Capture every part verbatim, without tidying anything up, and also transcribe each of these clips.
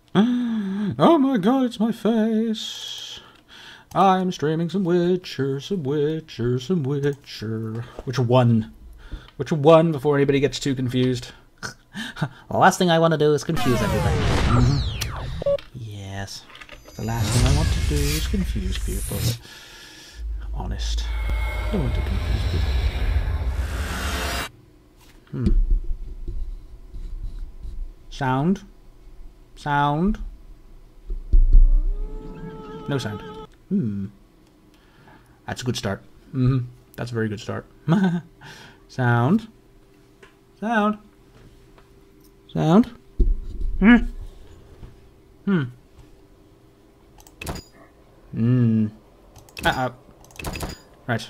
Oh my god, it's my face. I'm streaming some Witcher, some Witcher, some Witcher. Witcher one. Witcher one before anybody gets too confused. The last thing I want to do is confuse everybody. Mm-hmm. Yes. The last thing I want to do is confuse people. Honest. I don't want to confuse people. Hmm. Sound. Sound. No sound. Hmm. That's a good start. Mm-hmm. That's a very good start. Sound. Sound. Sound. Hmm. Hmm. Hmm. Uh-oh. Right.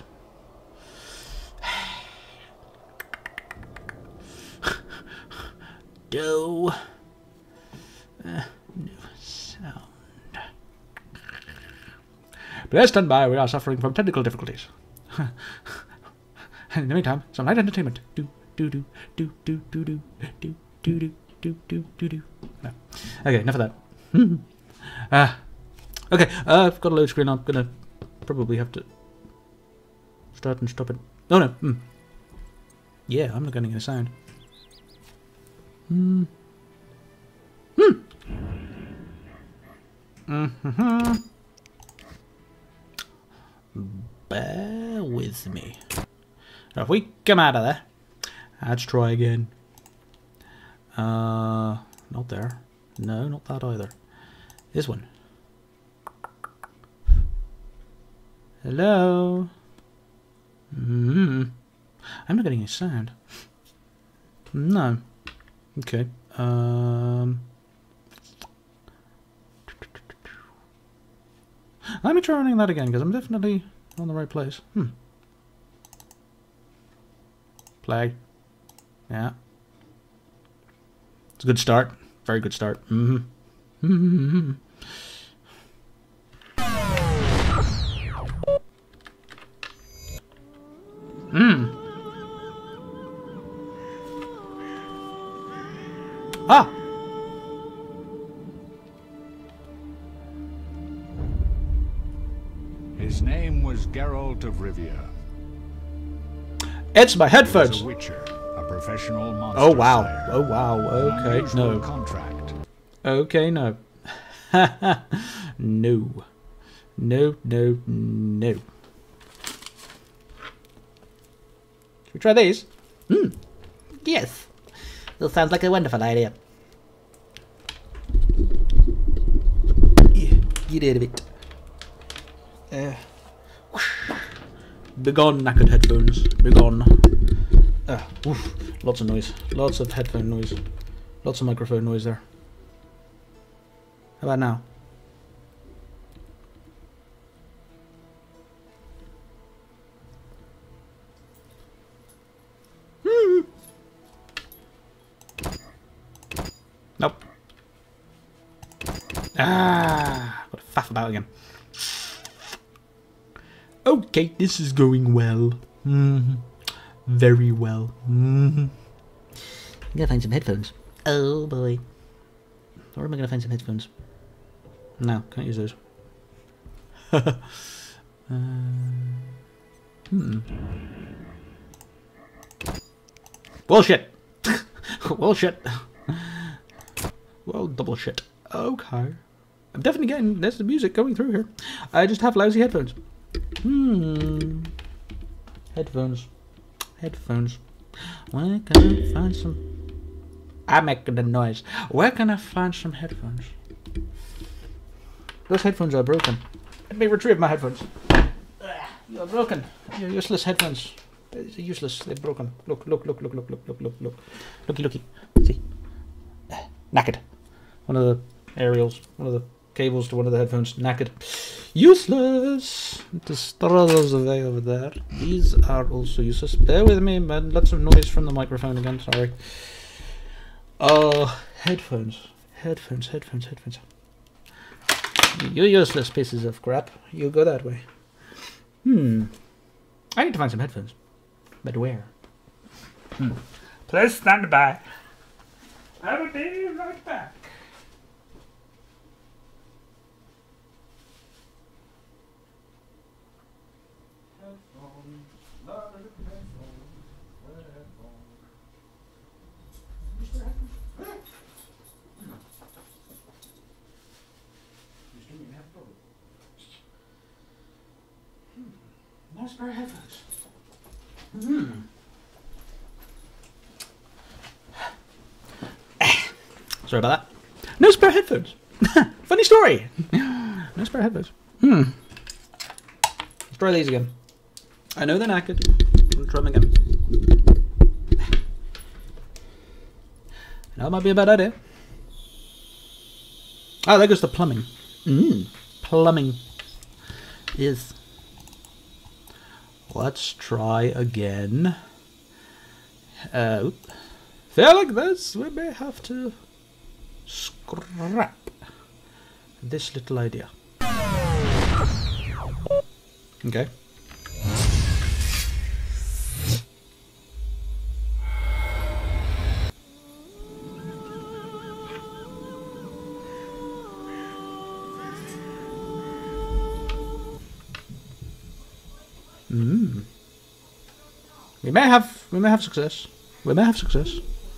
Do. Uh, no sound. Please stand by, we are suffering from technical difficulties. In the meantime, some light entertainment. Do, do, do, do, do, do, do, do, do, do, do, do, do, do. No. Okay, enough of that. uh, okay, uh, I've got a load screen. I'm gonna probably have to start and stop it. Oh no. Mm. Yeah, I'm not getting any sound. Hmm. Hmm. Mm-hmm. Bear with me. Now, if we come out of there, let's try again. Uh, not there. No, not that either. This one. Hello. Hmm. I'm not getting any sound. No. Okay. Um. Let me try running that again, because I'm definitely on the right place. Hmm. Play. Yeah. It's a good start. Very good start. Mm-hmm. Mm-hmm. Mm. Ah! His name was Geralt of Rivia. It's my headphones. He was a witcher, a professional monster Oh wow. slayer. Oh wow. Okay. Unusual No. contract. Okay, no. No. No, no, no. Should we try these? Hmm. Yes. This sounds like a wonderful idea. Yeah, get out of it. Uh, Begone, knackered headphones. Begone. Uh, oof. Lots of noise. Lots of headphone noise. Lots of microphone noise there. How about now? Hmm. Nope. Ah, got to faff about again. Okay, this is going well. Mm-hmm. Very well. Mm-hmm. I'm gonna find some headphones. Oh boy. Where am I gonna find some headphones? No, can't use those. uh, hmm. Bullshit. Bullshit. Well, double shit. Okay. I'm definitely getting, there's the music going through here. I just have lousy headphones. Hmm. Headphones. Headphones. Where can I find some? I'm making the noise. Where can I find some headphones? Those headphones are broken. Let me retrieve my headphones. You're broken. You're useless headphones. They're useless. They're broken. Look, look, look, look, look, look, look, look, look. Looky, looky. See? Knackered. One of the aerials, one of the cables to one of the headphones, knackered. Useless! Just throw those away over there. These are also useless. Bear with me, man. Lots of noise from the microphone again, sorry. Oh, headphones. Headphones, headphones, headphones. You useless pieces of crap. You go that way. Hmm. I need to find some headphones. But where? Hmm. Please stand by. I will be right back. Nice pair of headphones. Hmm. Sorry about that. No spare headphones. Funny story. No spare headphones. Hmm. Let's try these again. I know they're knackered. We'll try them again. That might be a bad idea. Oh, there goes the plumbing. Mmm. Plumbing. Yes. Let's try again. Uh, feel like this. We may have to scrap this little idea. Okay. Hmm. We may have we may have success. We may have success.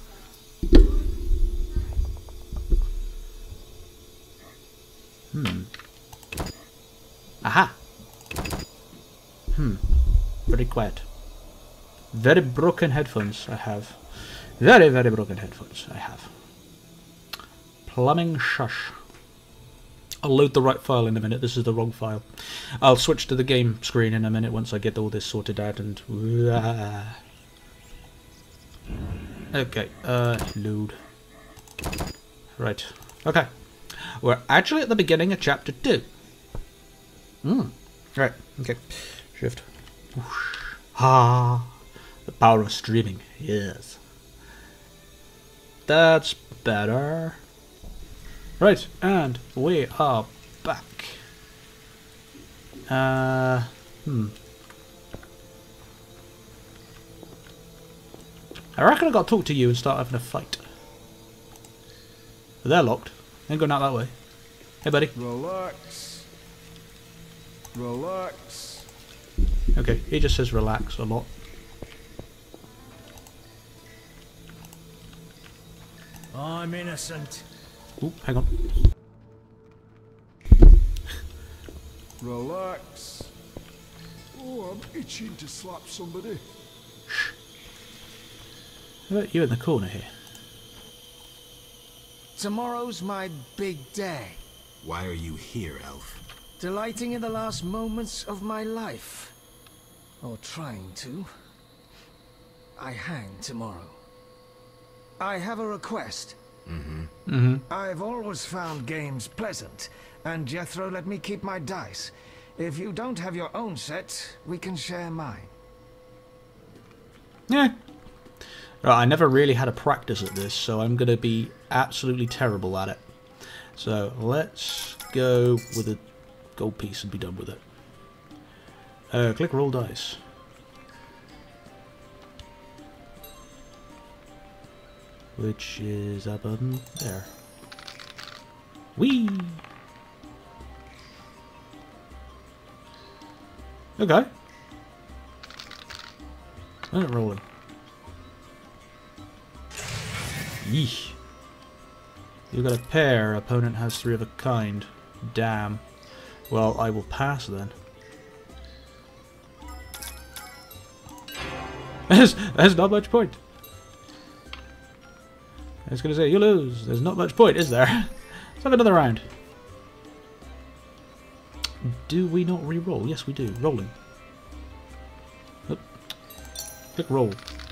Hmm. Aha. Hmm. Very quiet. Very broken headphones I have. Very, very broken headphones I have. Plumbing shush. I'll load the right file in a minute. This is the wrong file. I'll switch to the game screen in a minute once I get all this sorted out and... Okay, uh, load. Right, okay. We're actually at the beginning of chapter two. Hmm, right, okay. Shift. Whoosh. Ah, the power of streaming, yes. That's better. Right, and we are back. Uh, hmm. I reckon I gotta talk to you and start having a fight. But they're locked. Ain't going out that way. Hey, buddy. Relax. Relax. Okay, he just says relax a lot. I'm innocent. Ooh, hang on. Relax. Oh, I'm itching to slap somebody. How about you in the corner here? Tomorrow's my big day. Why are you here, Elf? Delighting in the last moments of my life. Or trying to. I hang tomorrow. I have a request. Mm-hmm. Mm-hmm. I've always found games pleasant, and Jethro let me keep my dice. If you don't have your own set, we can share mine. Yeah. Right, I never really had a practice at this, so I'm going to be absolutely terrible at it. So let's go with a gold piece and be done with it. Uh, click roll dice. Which is that button there. Whee! Okay. I'm not rolling. Yeesh. You've got a pair, opponent has three of a kind. Damn. Well, I will pass then. There's, there's not much point. I was going to say, you lose. There's not much point, is there? Let's have another round. Do we not re-roll? Yes, we do. Rolling. Oop. Click roll.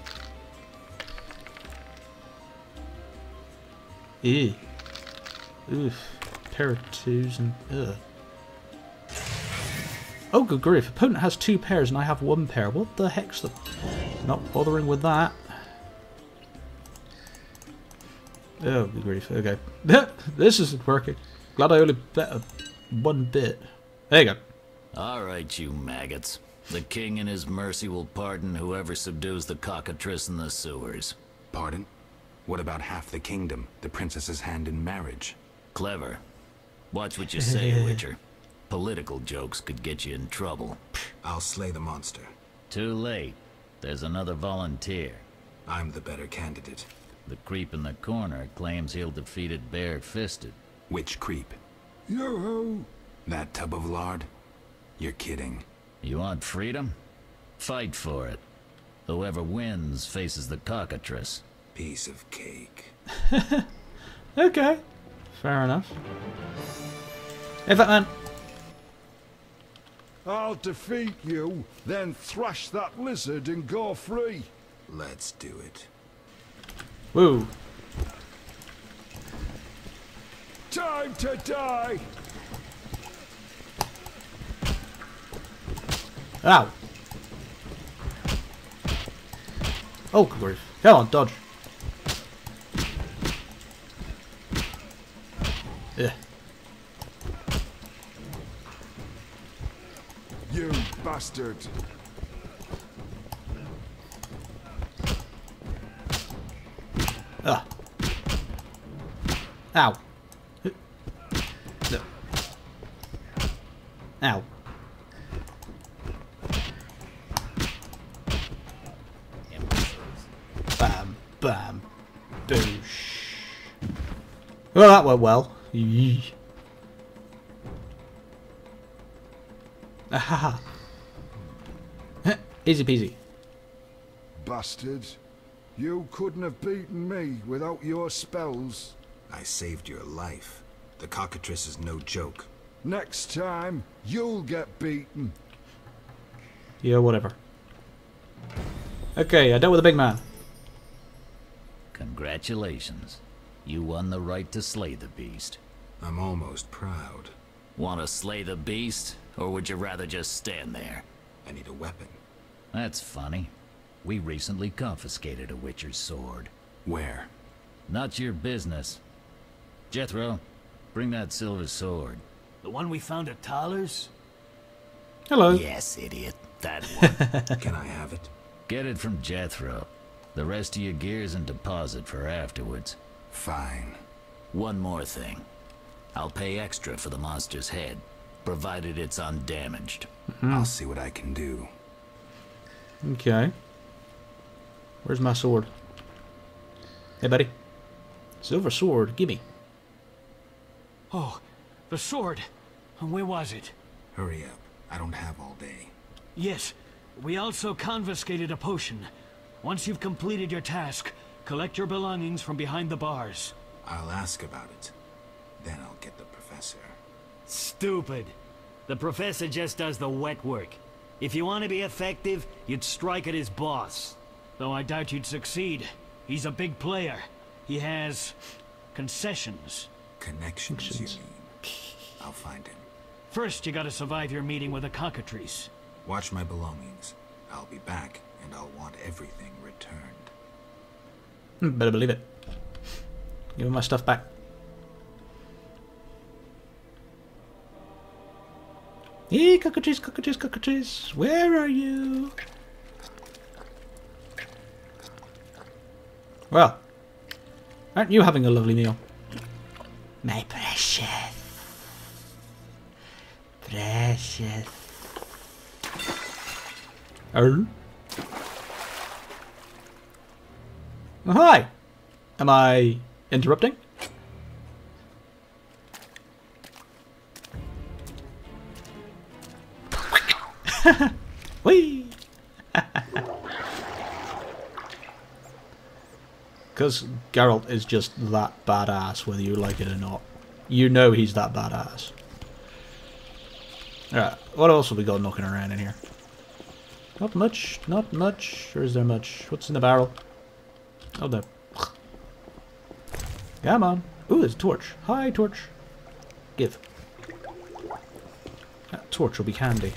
Ew. Oof. Pair of twos and ugh. Oh, good grief. Opponent has two pairs and I have one pair. What the heck's the... Not bothering with that. Oh, good grief. Okay. This isn't working. Glad I only bet a one bit. There you go. All right, you maggots. The king in his mercy will pardon whoever subdues the cockatrice in the sewers. Pardon? What about half the kingdom, the princess's hand in marriage? Clever. Watch what you say, Witcher. Political jokes could get you in trouble. I'll slay the monster. Too late. There's another volunteer. I'm the better candidate. The creep in the corner claims he'll defeat it bare-fisted. Which creep? Yo-ho! That tub of lard? You're kidding. You want freedom? Fight for it. Whoever wins faces the cockatrice. Piece of cake. Okay. Fair enough. Hey, Fatman. I'll defeat you, then thrash that lizard and go free. Let's do it. Woo. Time to die! Ow. Oh, good grief. Come on, dodge. Yeah. You bastard! Ah. Ow. No. Ow. Bam, bam, boosh. Well, that went well. Yee. Ahaha. Easy peasy. Bastard. You couldn't have beaten me without your spells. I saved your life. The cockatrice is no joke. Next time, you'll get beaten. Yeah, whatever. Okay, I dealt with a big man. Congratulations. You won the right to slay the beast. I'm almost proud. Want to slay the beast, or would you rather just stand there? I need a weapon. That's funny. We recently confiscated a Witcher's sword. Where? Not your business. Jethro, bring that silver sword. The one we found at Thaler's? Hello. Yes, idiot. That one. Can I have it? Get it from Jethro. The rest of your gear's in deposit for afterwards. Fine. One more thing. I'll pay extra for the monster's head, provided it's undamaged. Mm-hmm. I'll see what I can do. Okay. Where's my sword? Hey, buddy. Silver sword, gimme. Oh, the sword. Where was it? Hurry up. I don't have all day. Yes, we also confiscated a potion. Once you've completed your task, collect your belongings from behind the bars. I'll ask about it. Then I'll get the professor. Stupid. The professor just does the wet work. If you want to be effective, you'd strike at his boss. Though I doubt you'd succeed. He's a big player. He has concessions. Connections, Connections. you mean? I'll find him. First, you gotta survive your meeting with the cockatrice. Watch my belongings. I'll be back, and I'll want everything returned. Hmm, better believe it. Give me my stuff back. Hey, cockatrice, cockatrice, cockatrice. Where are you? Well, aren't you having a lovely meal? My precious. Precious. Oh. Oh, hi. Am I interrupting? Whee! Because Geralt is just that badass, whether you like it or not. You know he's that badass. Alright, what else have we got knocking around in here? Not much, not much. Or is there much? What's in the barrel? Oh, the... Come on. Ooh, there's a torch. Hi, torch. Give. That torch will be handy.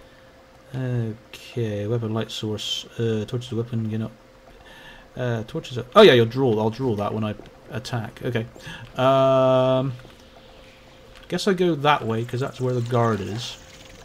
Okay, weapon light source. Uh, torch is a weapon, you know. Uh, torch is a... Oh yeah, you'll draw. I'll draw that when I attack. Okay. Um... Guess I go that way, because that's where the guard is.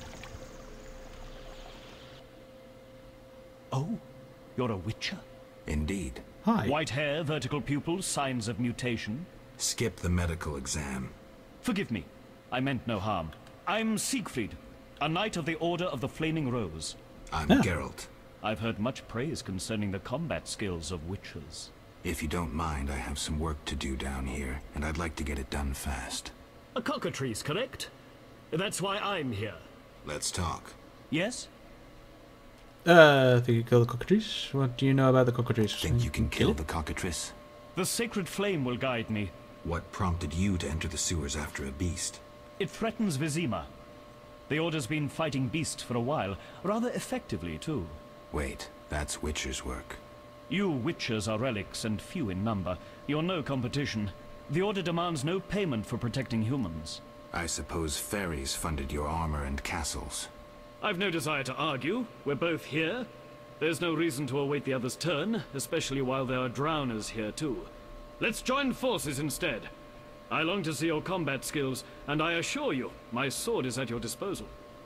Oh, you're a witcher? Indeed. Hi. White hair, vertical pupils, signs of mutation. Skip the medical exam. Forgive me. I meant no harm. I'm Siegfried, a knight of the Order of the Flaming Rose. I'm Yeah. Geralt. I've heard much praise concerning the combat skills of witchers. If you don't mind, I have some work to do down here, and I'd like to get it done fast. A cockatrice, correct? That's why I'm here. Let's talk. Yes? Uh, I think you kill the cockatrice. What do you know about the cockatrice? Think you can kill the cockatrice? The sacred flame will guide me. What prompted you to enter the sewers after a beast? It threatens Vizima. The Order's been fighting beasts for a while, rather effectively too. Wait, that's Witcher's work. You Witchers are relics and few in number. You're no competition. The Order demands no payment for protecting humans. I suppose fairies funded your armor and castles. I've no desire to argue. We're both here. There's no reason to await the other's turn, especially while there are drowners here too. Let's join forces instead. I long to see your combat skills, and I assure you, my sword is at your disposal.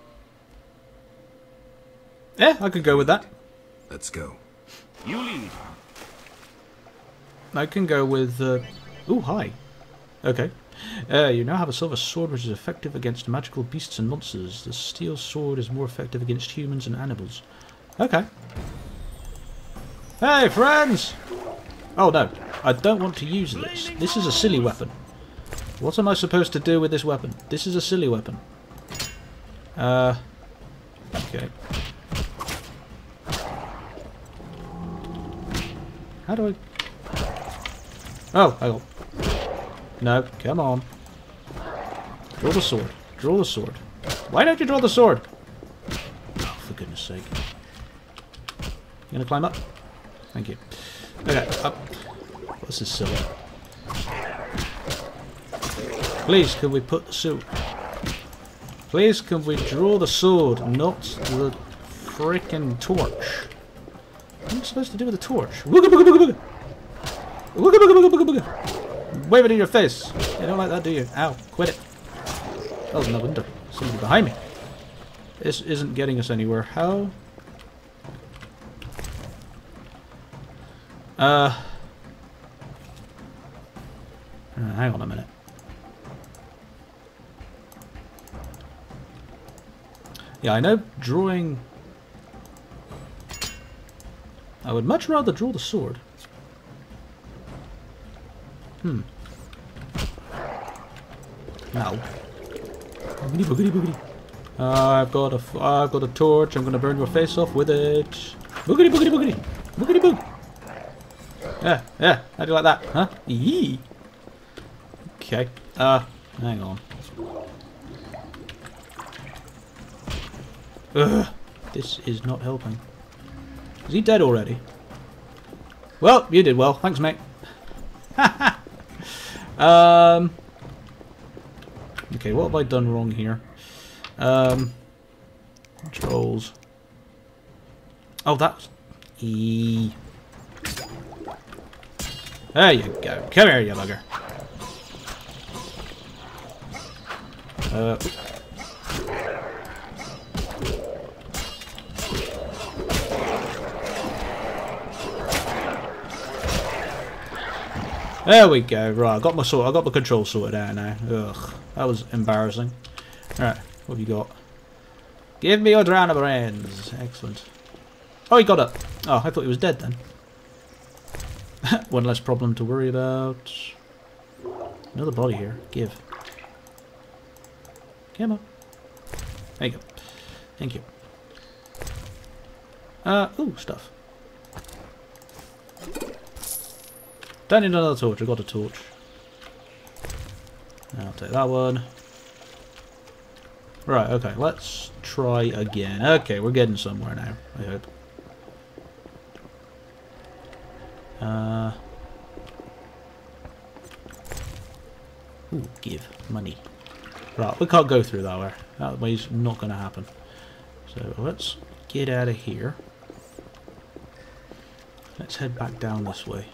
Yeah, I could go with that. Let's go. You lead. I can go with... Uh... Ooh, hi. Okay. Uh, you now have a silver sword which is effective against magical beasts and monsters. The steel sword is more effective against humans and animals. Okay. Hey, friends! Oh no, I don't want to use this. This is a silly weapon. What am I supposed to do with this weapon? This is a silly weapon. Uh... Okay. How do I... Oh, hang on. No, come on. Draw the sword. Draw the sword. Why don't you draw the sword? Oh, for goodness sake. You gonna climb up? Thank you. Okay, up. This is silly. Please, can we put the sword... Please, can we draw the sword, not the frickin' torch? What am I supposed to do with the torch? Wooga booga booga booga! Wooga booga booga booga booga! Wave it in your face! You don't like that, do you? Ow, quit it. That was in the window. Somebody behind me. This isn't getting us anywhere. How? Uh... uh hang on a minute. Yeah, I know drawing... I would much rather draw the sword. Hmm. No. Boogity boogity boogity. Uh, I've got a, f I've got a torch. I'm gonna burn your face off with it. Boogity boogity boogity. Boogity boog. Yeah, yeah. How do you like that? Huh? Yee. Okay. Uh, hang on. Ugh. This is not helping. Is he dead already? Well, you did well. Thanks, mate. um. Okay, what have I done wrong here? Um. Controls. Oh, that's... E. There you go. Come here, you bugger. Uh... There we go. Right, I got my sort. I got my control sorted out now. Ugh, that was embarrassing. Right, what have you got? Give me your drown of brains. Excellent. Oh, he got up. Oh, I thought he was dead then. One less problem to worry about. Another body here. Give. Come on. There you go. Thank you. Uh, ooh, stuff. Don't need another torch, I've got a torch. I'll take that one. Right, okay, let's try again. Okay, we're getting somewhere now, I hope. Uh, ooh, give. Money. Right, we can't go through that way. That way's not going to happen. So let's get out of here. Let's head back down this way.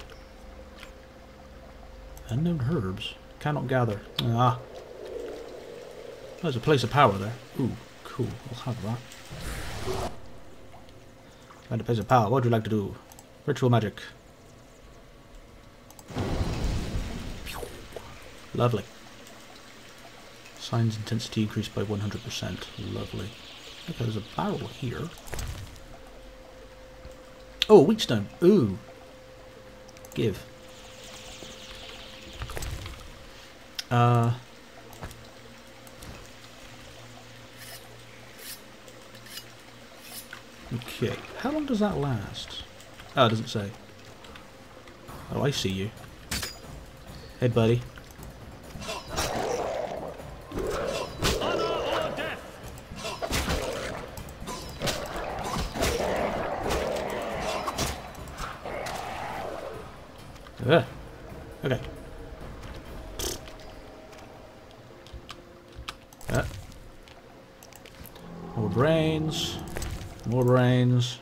Unknown herbs. Cannot gather. Ah. There's a place of power there. Ooh, cool. I'll have that. Find a place of power. What would you like to do? Ritual magic. Lovely. Signs intensity increased by one hundred percent. Lovely. Okay, there's a barrel here. Oh, wheatstone. Ooh. Give. Uh, Okay, how long does that last? Oh, it doesn't say. Oh, I see you. Hey, buddy. Ugh. Okay. Uh. More brains. More brains.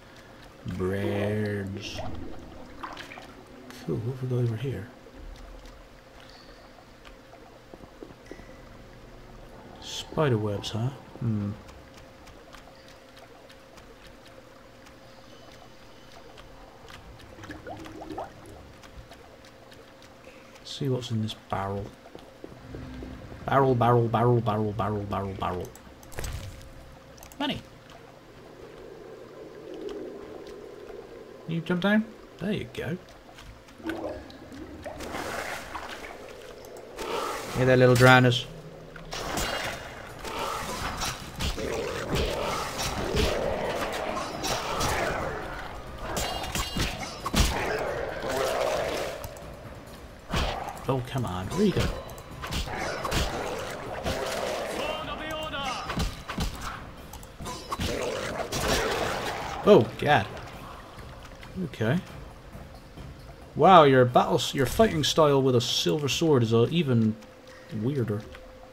Breads. Cool, what if we go over here? Spider webs, huh? Hmm. See what's in this barrel. Barrel, barrel, barrel, barrel, barrel, barrel, barrel. Money. You jump down? There you go. Hey there, little drowners. Oh, come on. Where you go? Oh, God. Okay. Wow, your battle, your fighting style with a silver sword is uh, even weirder.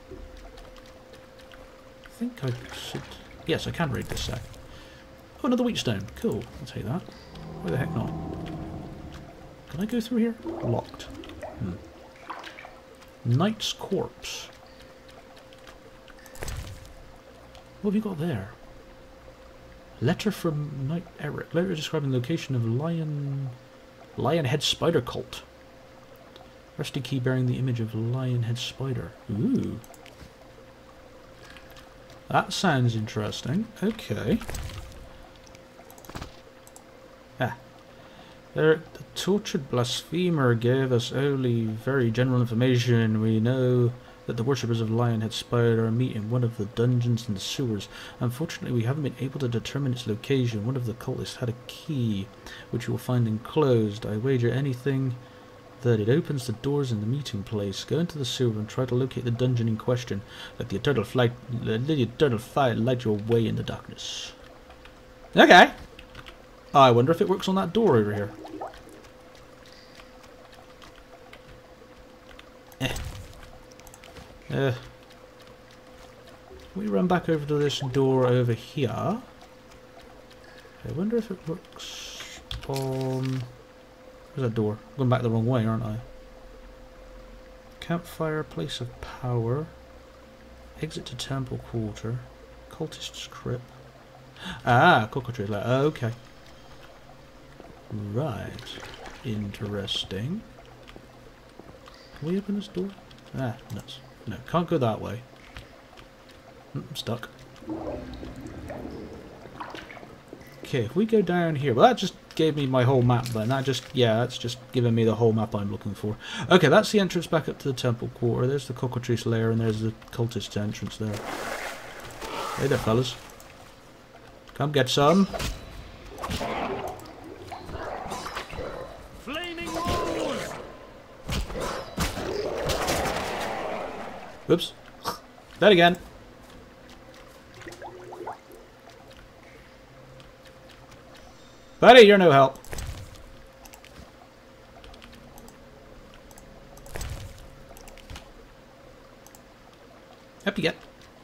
I think I should... Yes, I can read this sack. Oh, another wheatstone. Cool. I'll take that. Why the heck not? Can I go through here? Locked. Hmm. Knight's Corpse. What have you got there? Letter from Knight Eric. Letter describing the location of Lion... Lionhead Spider Cult. Rusty key bearing the image of Lionhead Spider. Ooh. That sounds interesting. Okay. Ah. There, the tortured blasphemer gave us only very general information. We know that the worshippers of Lionhead Spider meet in one of the dungeons in the sewers. Unfortunately, we haven't been able to determine its location. One of the cultists had a key, which you will find enclosed. I wager anything that it opens the doors in the meeting place. Go into the sewer and try to locate the dungeon in question. Let the eternal flight, let the eternal fire light your way in the darkness. Okay. I wonder if it works on that door over here. Eh. Uh, we run back over to this door over here. I wonder if it works on... Where's that door? I'm going back the wrong way, aren't I? Campfire, place of power. Exit to temple quarter. Cultist's crypt. Ah, cockatrice. Okay. Right. Interesting. Can we open this door? Ah, nuts. No, can't go that way. I'm stuck. Okay, if we go down here... Well, that just gave me my whole map then. That just... Yeah, that's just giving me the whole map I'm looking for. Okay, that's the entrance back up to the temple quarter. There's the cockatrice lair and there's the cultist entrance there. Hey there, fellas. Come get some. Flaming rose! Whoops. That again. Buddy, you're no help. Up you get.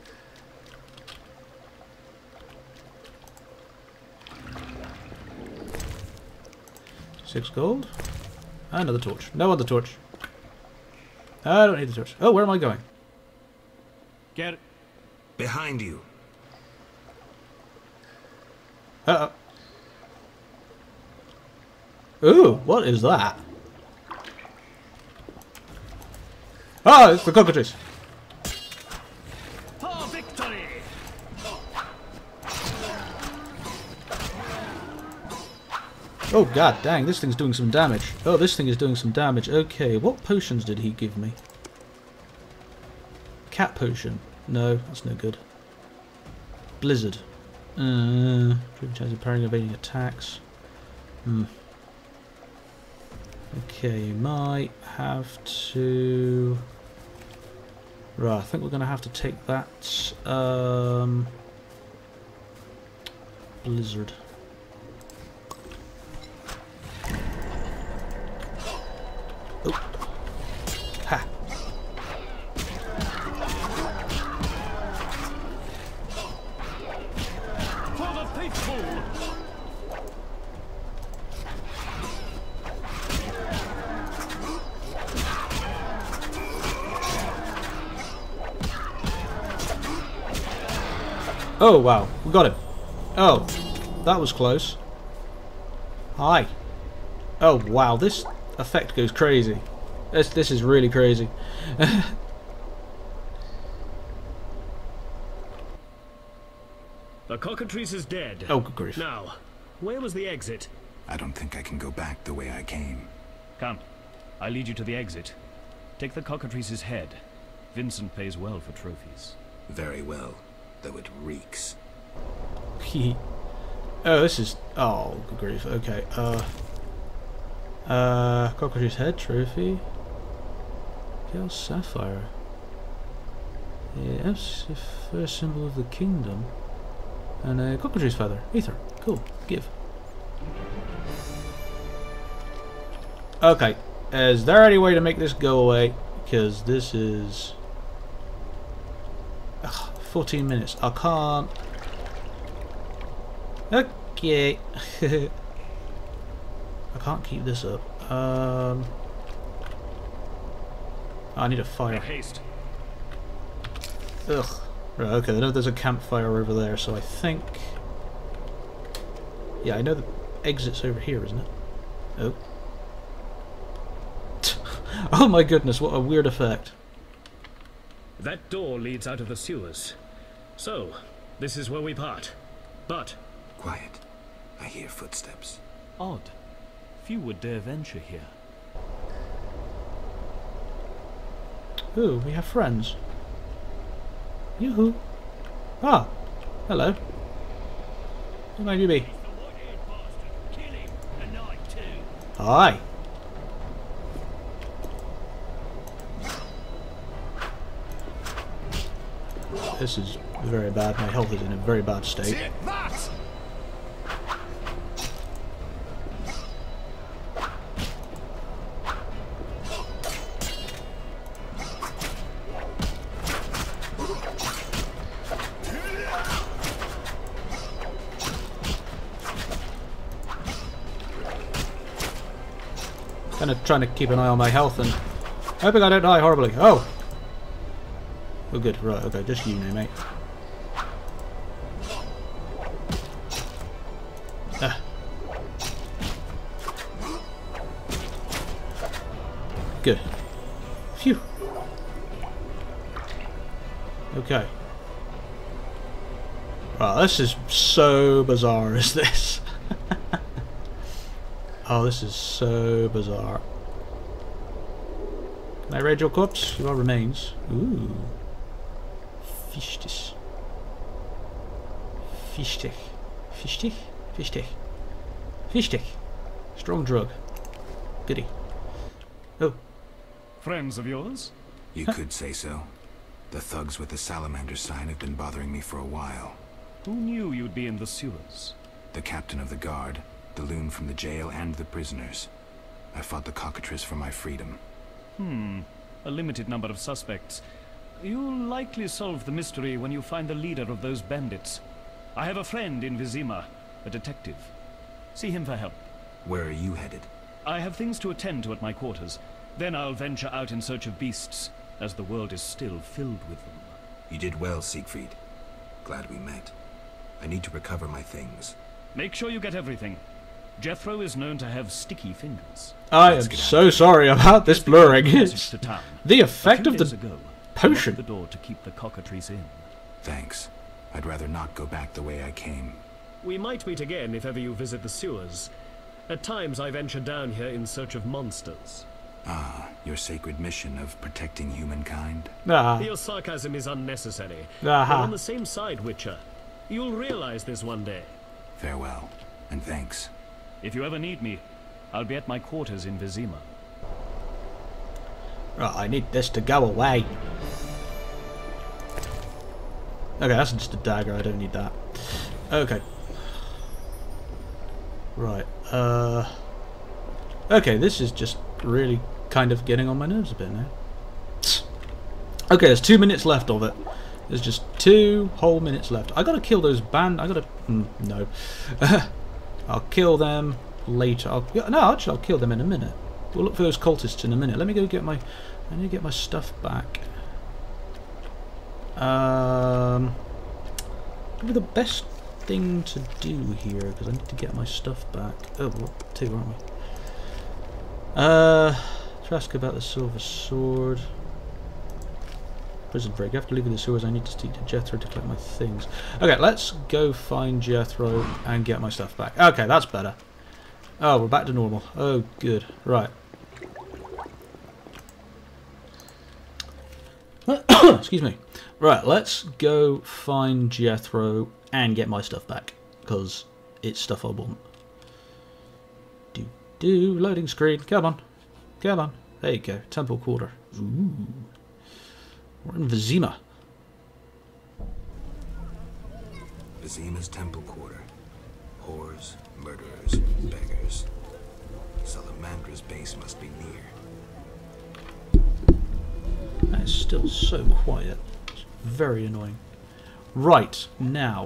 Six gold. Another torch. No other torch. I don't need the torch. Oh, where am I going? Get it. Behind you. Uh-oh. Ooh, what is that? Oh, it's the cockatrice. For victory! Oh god dang, this thing's doing some damage. Oh, this thing is doing some damage. Okay, what potions did he give me? Cat potion. No, that's no good. Blizzard. Uh, chance of parrying evading attacks. Hmm. Okay, you might have to... Right, I think we're going to have to take that... Um, Blizzard. Oh. Ha! For the faithful! Oh, wow. We got him. Oh, that was close. Hi. Oh, wow. This effect goes crazy. This, this is really crazy. The cockatrice is dead. Oh, good grief. Now, where was the exit? I don't think I can go back the way I came. Come, I lead you to the exit. Take the cockatrice's head. Vincent pays well for trophies. Very well, though it reeks. Oh, this is... Oh, good grief. Okay, uh... Uh, Cockroach's Head Trophy. Gale Sapphire. Yes, the first symbol of the kingdom. And a Cockroach's Feather. Ether. Cool. Give. Okay. Is there any way to make this go away? Because this is... Ugh, fourteen minutes. I can't... Okay. I can't keep this up. Um, I need a fire. Haste. Ugh. Right, okay, I know there's a campfire over there, so I think... Yeah, I know the exit's over here, isn't it? Oh. Oh my goodness, what a weird effect. That door leads out of the sewers. So, this is where we part. But... Quiet. I hear footsteps. Odd. Few would dare venture here. Ooh, we have friends. Yoo-hoo. Ah, hello. Who might you be? Hi. This is very bad. My health is in a very bad state. Kind of trying to keep an eye on my health and hoping I don't die horribly. Oh! Oh good, right, okay, just you now, mate. Ah. Good. Phew. Okay. Wow, this is so bizarre, is this? Oh, this is so bizarre. Can I raid your corpse? Your remains. Ooh. Fischtig. Fischtig. Fischtig? Fischtig. Fischtig. Strong drug. Goody. Oh. Friends of yours? You could say so. The thugs with the salamander sign have been bothering me for a while. Who knew you'd be in the sewers? The captain of the guard, the loon from the jail, and the prisoners. I fought the cockatrice for my freedom. Hmm. A limited number of suspects. You'll likely solve the mystery when you find the leader of those bandits. I have a friend in Vizima, a detective. See him for help. Where are you headed? I have things to attend to at my quarters. Then I'll venture out in search of beasts, as the world is still filled with them. You did well, Siegfried. Glad we met. I need to recover my things. Make sure you get everything. Jethro is known to have sticky fingers. I am so sorry about this blurring. It's To town. the effect A few of days the ago, potion. I locked the door to keep the cockatrice in. Thanks. I'd rather not go back the way I came. We might meet again if ever you visit the sewers. At times I venture down here in search of monsters. Ah, your sacred mission of protecting humankind? Ah. Your sarcasm is unnecessary. Aha. We're on the same side, Witcher. You'll realize this one day. Farewell, and thanks. If you ever need me, I'll be at my quarters in Vizima. Right, I need this to go away. Okay, that's just a dagger, I don't need that. Okay. Right, uh... okay, this is just really kind of getting on my nerves a bit now. Okay, there's two minutes left of it. There's just two whole minutes left. I gotta kill those band... I gotta... Mm, no. I'll kill them later. I'll, yeah, no, actually, I'll kill them in a minute. We'll look for those cultists in a minute. Let me go get my... I need to get my stuff back. Um... Probably the best thing to do here, because I need to get my stuff back. Oh, we're two, aren't we? Uh... To ask about the silver sword... Prison break. After leaving the sewers, I need to speak to Jethro to collect my things. Okay, let's go find Jethro and get my stuff back. Okay, that's better. Oh, we're back to normal. Oh, good. Right. Excuse me. Right, let's go find Jethro and get my stuff back, because it's stuff I want. Do do loading screen. Come on, come on. There you go. Temple Quarter. Ooh. We're in Vizima. Vizima's Temple Quarter. Whores, murderers, beggars. Salamandra's base must be near. That is still so quiet. It's very annoying. Right, now.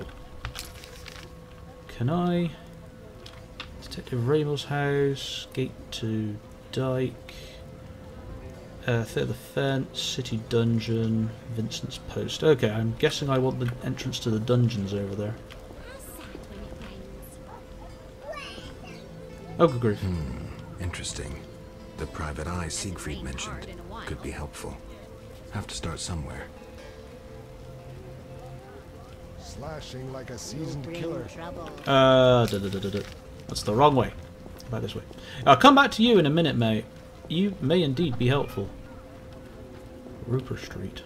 Can I... Detective Ramel's house, gate to Dyke... Uh, Theatre Fence, City Dungeon, Vincent's Post. Okay, I'm guessing I want the entrance to the dungeons over there. Oh, good grief. Hmm, interesting. The private eye Siegfried mentioned could be helpful. Have to start somewhere. Slashing like a seasoned killer. Uh, da, da, da, da, da. That's the wrong way. Back this way. I'll come back to you in a minute, mate. You may indeed be helpful. Rupert Street.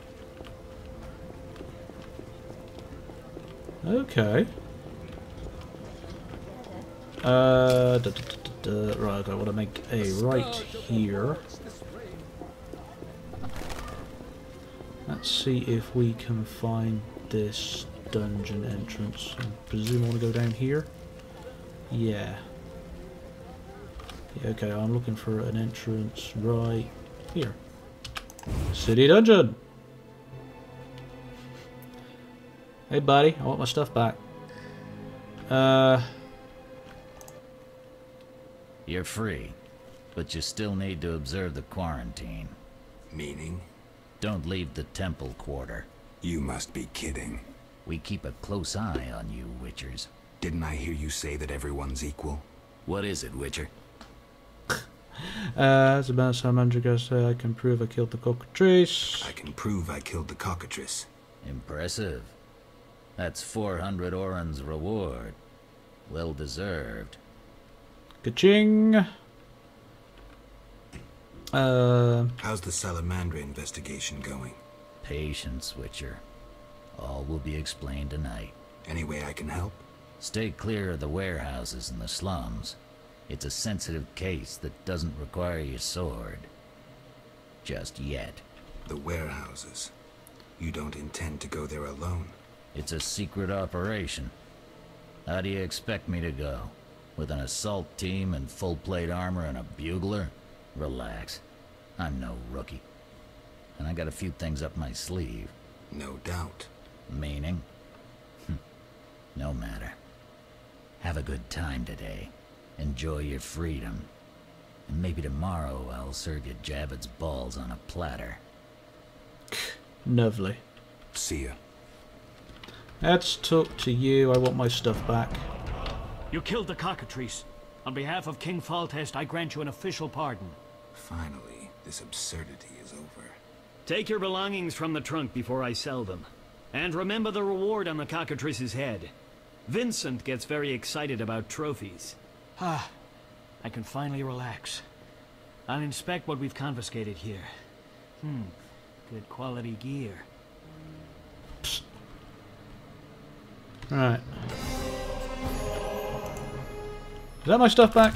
Okay. Uh, da, da, da, da, da. Right, I want to make a right here. Let's see if we can find this dungeon entrance. I presume I want to go down here. Yeah. Yeah, okay, I'm looking for an entrance right here. City Dungeon! Hey buddy, I want my stuff back. Uh... You're free, but you still need to observe the quarantine. Meaning? Don't leave the Temple Quarter. You must be kidding. We keep a close eye on you, Witchers. Didn't I hear you say that everyone's equal? What is it, Witcher? Uh, it's about Salamandra say I can prove I killed the cockatrice. I can prove I killed the cockatrice. Impressive. That's four hundred Oren's reward. Well deserved. Ka-ching! Uh, How's the Salamandra investigation going? Patience, Witcher. All will be explained tonight. Any way I can help? Stay clear of the warehouses and the slums. It's a sensitive case that doesn't require your sword. Just yet. The warehouses. You don't intend to go there alone? It's a secret operation. How do you expect me to go? With an assault team and full-plate armor and a bugler? Relax. I'm no rookie. And I got a few things up my sleeve. No doubt. Meaning? No matter. Have a good time today. Enjoy your freedom. And maybe tomorrow I'll serve you Javed's balls on a platter. Lovely. See ya. Let's talk to you. I want my stuff back. You killed the cockatrice. On behalf of King Foltest, I grant you an official pardon. Finally, this absurdity is over. Take your belongings from the trunk before I sell them. And remember the reward on the cockatrice's head. Vincent gets very excited about trophies. Ah, I can finally relax. I'll inspect what we've confiscated here. Hmm, good quality gear. Psst. Right. Is that my stuff back?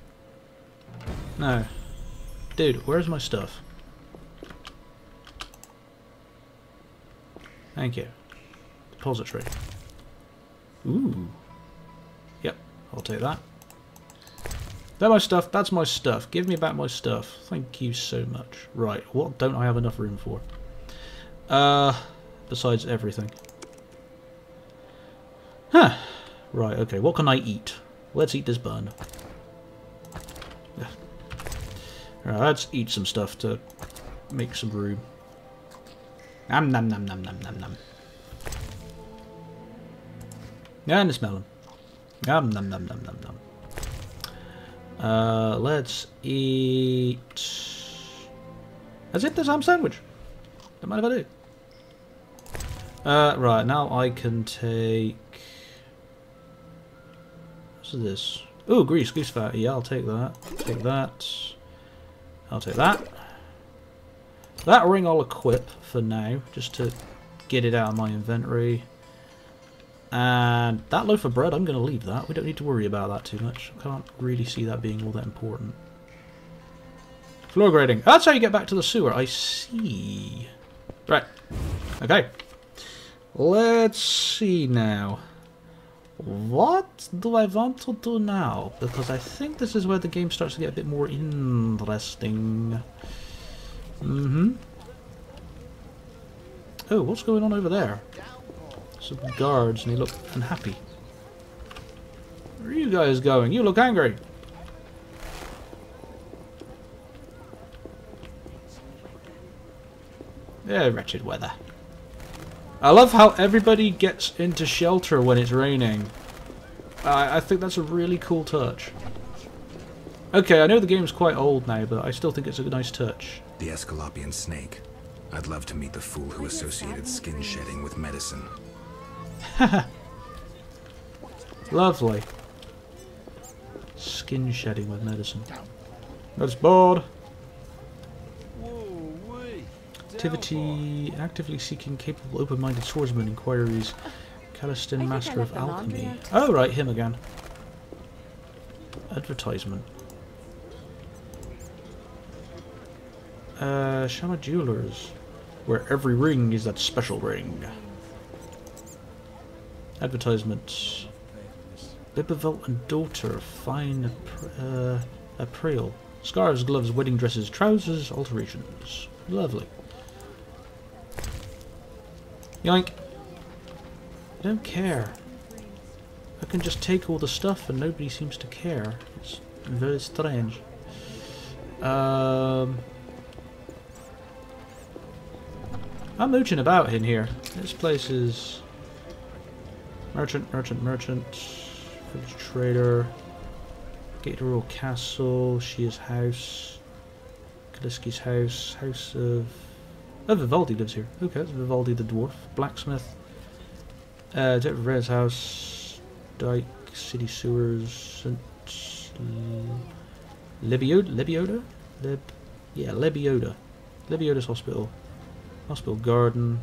No. Dude, where's my stuff? Thank you. Depository. Ooh. Yep, I'll take that. That's my stuff, that's my stuff. Give me back my stuff. Thank you so much. Right, what don't I have enough room for? Uh, besides everything. Huh. Right, okay, what can I eat? Let's eat this bun. Yeah. Alright, let's eat some stuff to make some room. Nom nom nom nom nom nom nom. Yeah, and it's melon. Nom nom nom nom nom nom. Uh, let's eat... That's it, there's ham sandwich. Don't mind if I do. Uh, right, now I can take... What's this? Oh, grease, goose fat. Yeah, I'll take that. Take that. I'll take that. That ring I'll equip for now, just to get it out of my inventory. And that loaf of bread, I'm going to leave that. We don't need to worry about that too much. I can't really see that being all that important. Floor grading. That's how you get back to the sewer. I see. Right. Okay. Let's see now. What do I want to do now? Because I think this is where the game starts to get a bit more interesting. Mm-hmm. Oh, what's going on over there? Some guards, and they look unhappy. Where are you guys going? You look angry. Yeah, wretched weather. I love how everybody gets into shelter when it's raining. I, I think that's a really cool touch. Okay, I know the game's quite old now, but I still think it's a nice touch. The Escalopian snake. I'd love to meet the fool who associated skin shedding with medicine. Lovely. Skin shedding with medicine. That's bored. Activity, actively seeking capable, open-minded swordsman inquiries. Calistin, master of alchemy. Oh, right, him again. Advertisement. Uh, Shama Jewelers, where every ring is that special ring. Advertisements. Bibivelt and daughter, fine uh, apparel. Scarves, gloves, wedding dresses, trousers, alterations. Lovely. Yoink. I don't care. I can just take all the stuff and nobody seems to care. It's very strange. Um, I'm mooching about in here. This place is... Merchant, merchant, merchant. Village trader. Gate to Royal Castle. Shia's house. Kaliski's house. House of... Oh, Vivaldi lives here. Okay, that's Vivaldi the dwarf. Blacksmith. Uh, Detective Red's house. Dyke. City sewers. Saint Lebioda? Lebioda? Leb... Yeah, Lebioda. Lebioda's hospital. Hospital garden.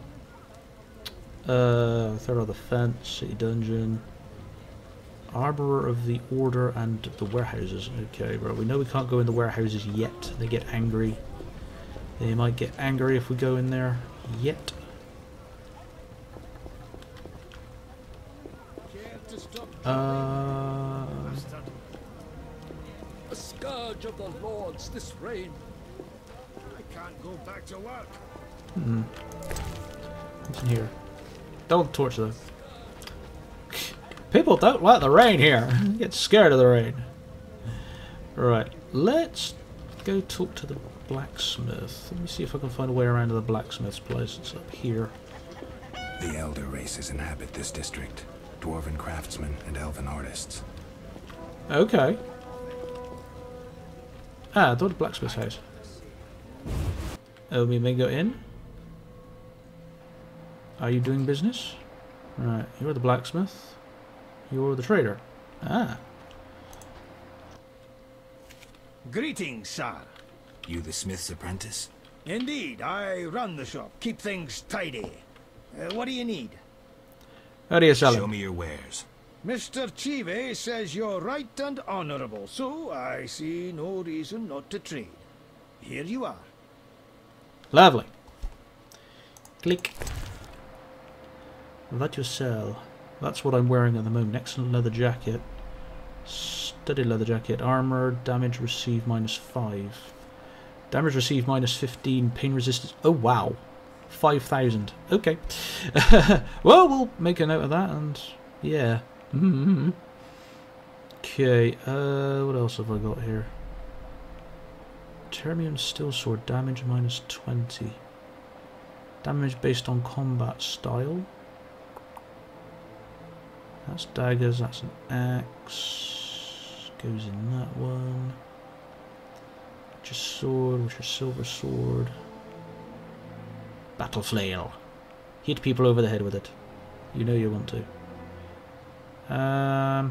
Uh, third of the fence. City dungeon. Arborer of the Order and the warehouses. Okay, well, we know we can't go in the warehouses yet. They get angry. They might get angry if we go in there yet. Uh, A scourge of the Lords this rain. I can't go back to work. hmm. What's in here? Don't torch though. People don't like the rain here. Get scared of the rain. Right, let's go talk to the blacksmith. Let me see if I can find a way around to the blacksmith's place. It's up here. The elder races inhabit this district. Dwarven craftsmen and elven artists. Okay. Ah, the blacksmith's house. Oh, we may go in. Are you doing business? Right, you're the blacksmith. You're the trader. Ah. Greetings, sir. You the smith's apprentice? Indeed, I run the shop, keep things tidy. Uh, what do you need? How do you sell Show it? me your wares. Mister Chive says you're right and honorable, so I see no reason not to trade. Here you are. Lovely. Click. That you sell. That's what I'm wearing at the moment. Excellent leather jacket. Studded leather jacket. Armor. Damage received minus five. Damage received minus fifteen. Pain resistance. Oh, wow. five thousand. Okay. Well, we'll make a note of that and yeah. Mm-hmm. Okay. Uh, what else have I got here? Termium Steel Sword. Damage minus twenty. Damage based on combat style. That's daggers, that's an axe. Goes in that one. Which is sword, which is silver sword. Battle flail. Hit people over the head with it. You know you want to. Um.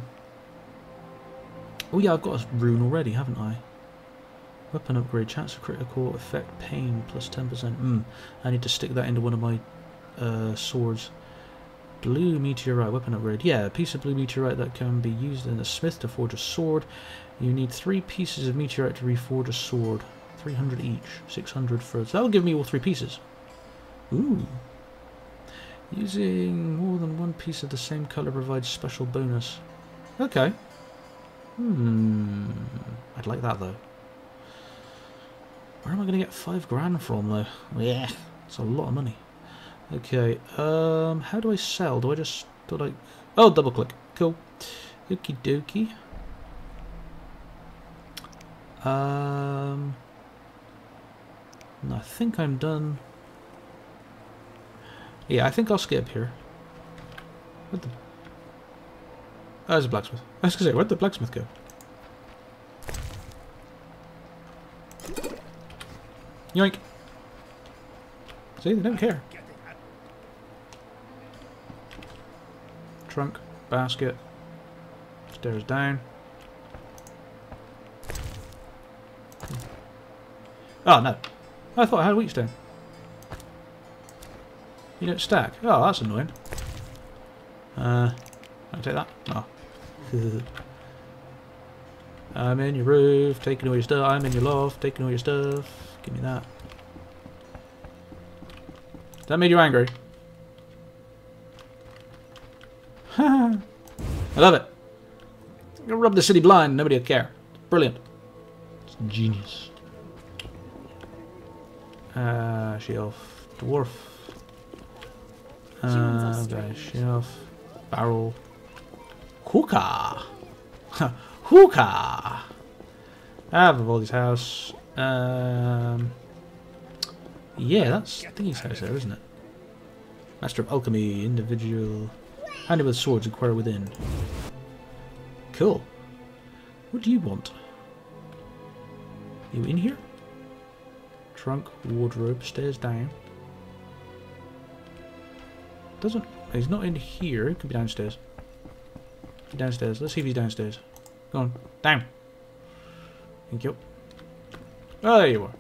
Oh yeah, I've got a rune already, haven't I? Weapon upgrade, chance of critical effect, pain, plus ten percent. Mm, I need to stick that into one of my uh, swords. Blue meteorite, weapon upgrade. Yeah, a piece of blue meteorite that can be used in a smith to forge a sword. You need three pieces of meteorite to reforge a sword. three hundred each. six hundred for... So that will give me all three pieces. Ooh. Using more than one piece of the same colour provides special bonus. Okay. Hmm. I'd like that though. Where am I going to get five grand from though? Yeah, it's a lot of money. Okay, um, how do I sell? Do I just, do I, oh, double click. Cool. Okie dokie. Um, I think I'm done. Yeah, I think I'll skip here. Where'd the, oh, there's a blacksmith. I was going to say, where'd the blacksmith go? Yoink. See, they don't care. Trunk, basket, stairs down. Oh no, I thought I had a wheatstone. You don't stack. Oh, that's annoying. Uh, I'll take that. Oh. I'm in your roof, taking all your stuff. I'm in your loft, taking all your stuff. Give me that. That made you angry? I love it. I'm gonna rub the city blind. Nobody will care. Brilliant. It's genius. Uh, shelf. Dwarf. Uh, okay, shelf. Barrel. Hookah. Hookah. Vivaldi's house. Um. Yeah, that's Thingy's house there, isn't it? Master of Alchemy, individual. Handy with swords, inquire within. Cool. What do you want? You in here? Trunk, wardrobe, stairs down. Doesn't. He's not in here. He could be downstairs. He's downstairs. Let's see if he's downstairs. Go on. Down. Thank you. Oh, there you are.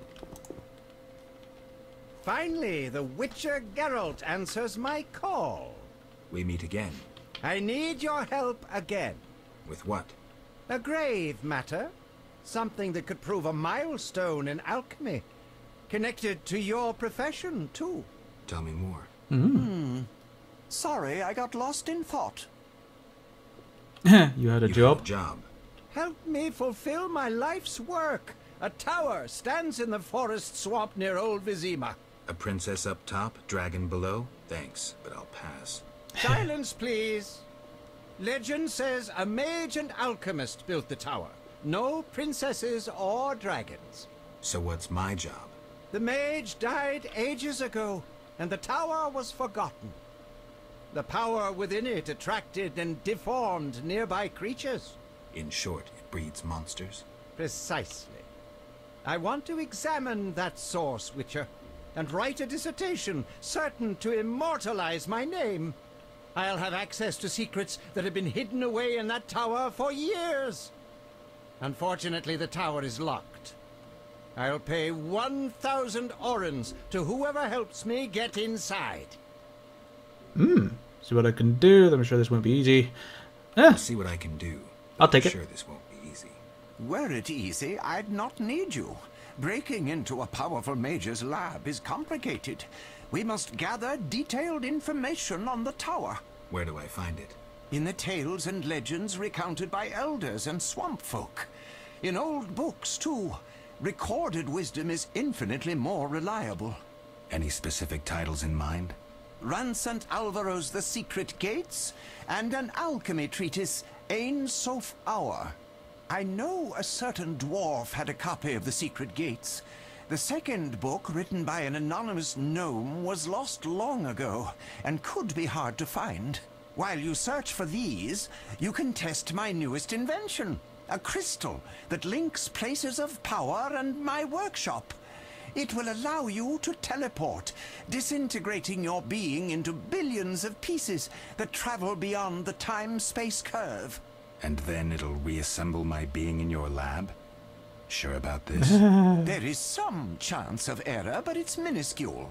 Finally, the Witcher Geralt answers my call. We meet again. I need your help again. With what? A grave matter. Something that could prove a milestone in alchemy. Connected to your profession, too. Tell me more. Mm. Hmm. Sorry, I got lost in thought. You had a you job? Had a job. Help me fulfill my life's work. A tower stands in the forest swamp near Old Vizima. A princess up top, dragon below? Thanks, but I'll pass. Silence, please. Legend says a mage and alchemist built the tower. No princesses or dragons. So what's my job? The mage died ages ago, and the tower was forgotten. The power within it attracted and deformed nearby creatures. In short, it breeds monsters? Precisely. I want to examine that source, Witcher, and write a dissertation certain to immortalize my name. I'll have access to secrets that have been hidden away in that tower for years. Unfortunately, the tower is locked. I'll pay one thousand orens to whoever helps me get inside. Hmm. See what I can do. I'm sure this won't be easy. Eh, See what I can do. I'll take I'm it. sure this won't be easy. Were it easy, I'd not need you. Breaking into a powerful mage's lab is complicated. We must gather detailed information on the tower. Where do I find it? In the tales and legends recounted by elders and swamp folk. In old books, too. Recorded wisdom is infinitely more reliable. Any specific titles in mind? Ransant Alvaro's The Secret Gates, and an alchemy treatise, Ain Soph Hour. I know a certain dwarf had a copy of The Secret Gates. The second book, written by an anonymous gnome, was lost long ago, and could be hard to find. While you search for these, you can test my newest invention, a crystal that links places of power and my workshop. It will allow you to teleport, disintegrating your being into billions of pieces that travel beyond the time-space curve. And then it'll reassemble my being in your lab? Sure about this? There is some chance of error, but it's minuscule.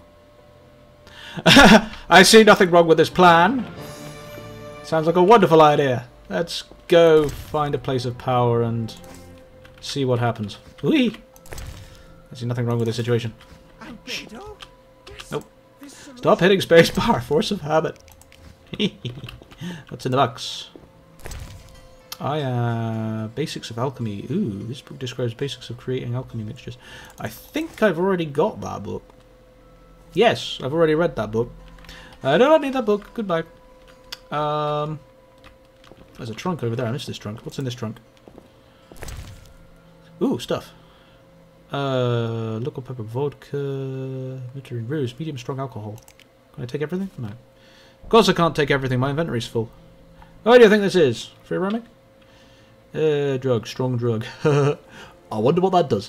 I see nothing wrong with this plan. Sounds like a wonderful idea. Let's go find a place of power and see what happens. Whee! I see nothing wrong with this situation. Nope. Stop hitting spacebar. Force of habit. What's in the box? I uh basics of alchemy. Ooh, this book describes basics of creating alchemy mixtures. I think I've already got that book. Yes, I've already read that book. I do not need that book. Goodbye. Um, there's a trunk over there. I missed this trunk. What's in this trunk? Ooh, stuff. Uh, local pepper vodka, bittering ruse, medium strong alcohol. Can I take everything? No. Of course I can't take everything. My inventory's full. What do you think this is? Free roaming? Uh, drug. Strong drug. I wonder what that does.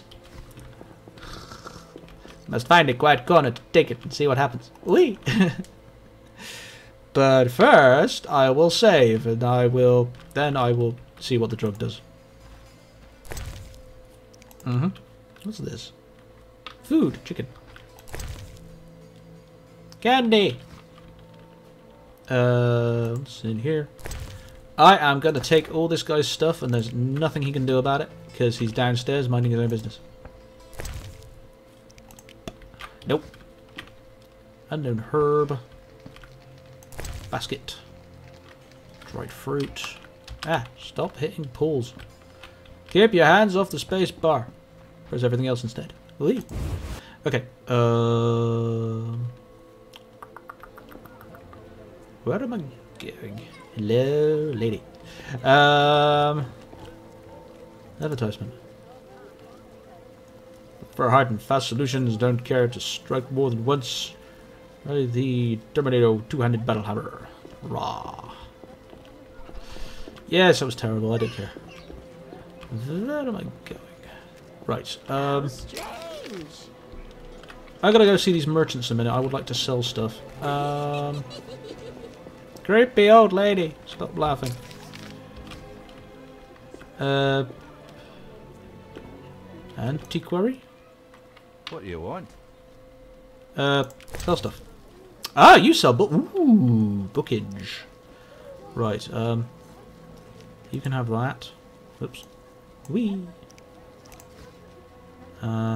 Must find a quiet corner to take it and see what happens. Whee! But first, I will save, and I will... Then I will see what the drug does. Mm-hmm. What's this? Food. Chicken. Candy! Uh, what's in here? I am going to take all this guy's stuff, and there's nothing he can do about it, because he's downstairs minding his own business. Nope. Unknown herb. Basket. Dried fruit. Ah, stop hitting pulls. Keep your hands off the space bar. Press everything else instead. Whee. Okay. Uh, where am I going? Hello, lady. Um, advertisement. For hard and fast solutions, don't care to strike more than once. Uh, the Terminator two-handed battle hammer. Raw. Yes, that was terrible. I didn't care. Where am I going? Right. Um, I gotta go see these merchants in a minute. I would like to sell stuff. Um, creepy old lady. Stop laughing. Uh, antiquary? What do you want? Uh, sell stuff. Ah, you sell book. Ooh, bookage. Right. Um, you can have that. Oops. Wee. Uh.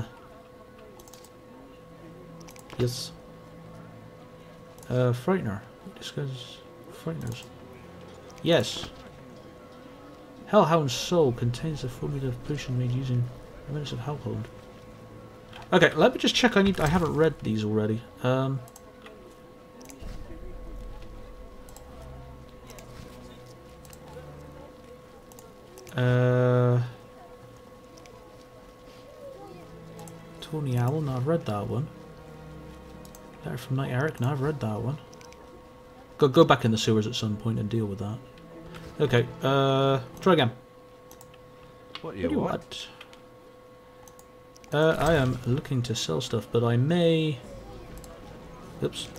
Yes. Uh, Frightener. Discuss Frighteners. Yes. Hellhound's soul contains the formula of potion made using remnants of Hellhound. Okay, let me just check. I need. I haven't read these already. Um. Uh. Tony Owl. No, I've read that one. Letter from Knight Eric. No, I've read that one. Go go back in the sewers at some point and deal with that. Okay. Uh. Try again. What do you, what do you want? want? Uh, I am looking to sell stuff, but I may... Oops.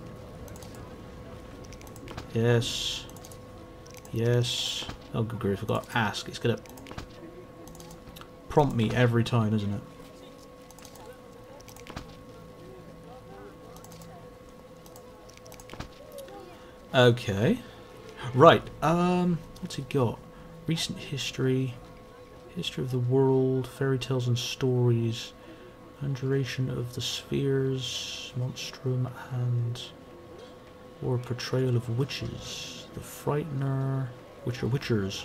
Yes. Yes. Oh, good grief, I forgot to ask. It's gonna prompt me every time, isn't it? Okay. Right. Um, what's he got? Recent history, history of the world, fairy tales and stories, conjuration of the spheres, monstrum, and or portrayal of witches, the frightener, witcher, witchers.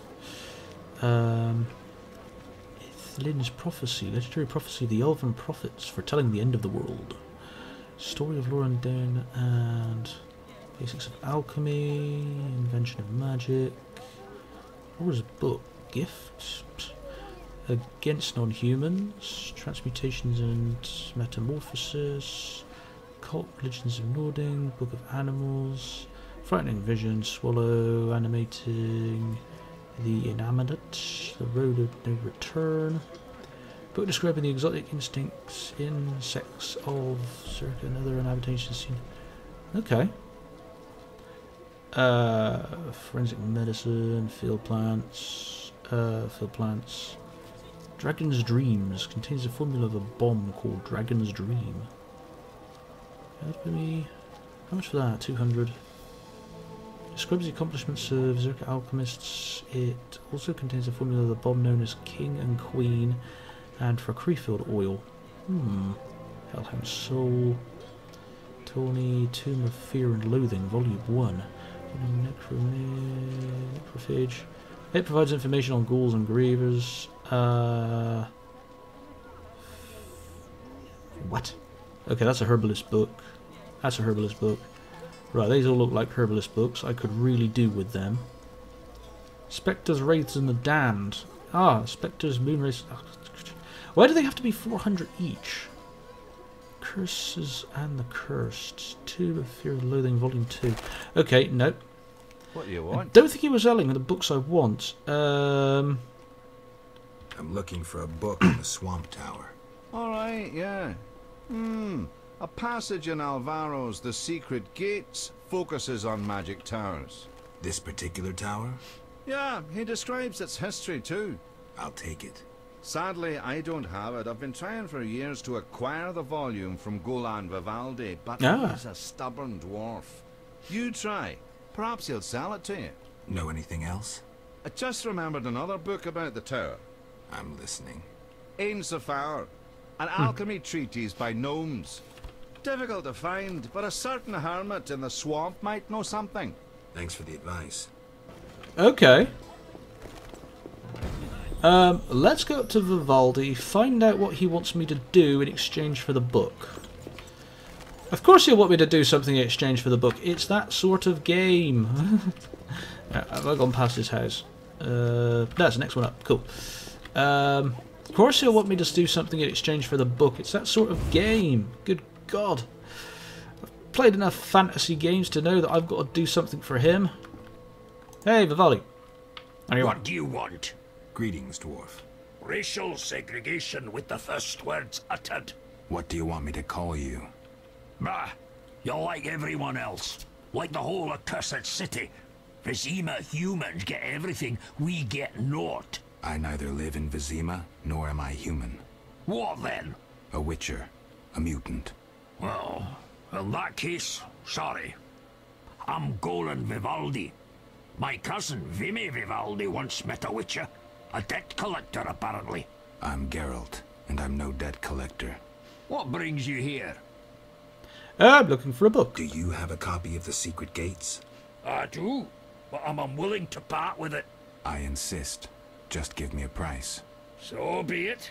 Um, Lynn's prophecy, legendary prophecy of the elven prophets foretelling the end of the world. Story of Lauren Dane and basics of alchemy, invention of magic. What was a book? Gifts against non-humans, transmutations and metamorphosis, cult religions of Nording, book of animals, frightening vision, swallow, animating the inanimate, the road of no return, book describing the exotic instincts, insects of circa and other inhabitations seen. Okay. Uh, forensic medicine, field plants, uh, field plants. Dragon's Dreams contains the formula of a bomb called Dragon's Dream. Alchemy. How much for that? two hundred. Describes the accomplishments of Zerka alchemists. It also contains the formula of the bomb known as King and Queen, and for Creefield oil. Hmm. Hellhound Soul. Tawny, Tomb of Fear and Loathing, Volume one. Necrophage. It provides information on ghouls and grievers. Uh, what? Okay, that's a herbalist book. That's a herbalist book. Right, these all look like herbalist books. I could really do with them. Spectres, Wraiths, and the Damned. Ah, Spectres, Moonrays. Why do they have to be four hundred each? Curses and the Cursed. Tomb of Fear and Loathing, Volume two. Okay, no. What do you want? I don't think he was selling the books I want. Um, I'm looking for a book in the Swamp Tower. Alright, yeah. Hmm. A passage in Alvaro's The Secret Gates focuses on magic towers. This particular tower? Yeah, he describes its history too. I'll take it. Sadly, I don't have it. I've been trying for years to acquire the volume from Golan Vivaldi, but Ah. he's a stubborn dwarf. You try. Perhaps he'll sell it to you. Know anything else? I just remembered another book about the tower. I'm listening. Ain Safar, an alchemy treatise by gnomes. Difficult to find, but a certain hermit in the swamp might know something. Thanks for the advice. okay. Um, let's go up to Vivaldi, find out what he wants me to do in exchange for the book. Of course he'll want me to do something in exchange for the book. It's that sort of game. Have I gone past his house? Uh, that's the next one up. Cool. Um, of course he'll want me to do something in exchange for the book. It's that sort of game. Good God. I've played enough fantasy games to know that I've got to do something for him. Hey, Vivaldi. How you What want? do you want? Greetings, dwarf. Racial segregation with the first words uttered. What do you want me to call you? Bah, you're like everyone else. Like the whole accursed city. Vizima humans get everything, we get naught. I neither live in Vizima, nor am I human. What then? A witcher. A mutant. Well, in that case, sorry. I'm Golan Vivaldi. My cousin Vimy Vivaldi once met a witcher. A debt collector, apparently. I'm Geralt, and I'm no debt collector. What brings you here? I'm looking for a book. Do you have a copy of The Secret Gates? I do, but I'm unwilling to part with it. I insist. Just give me a price. So be it.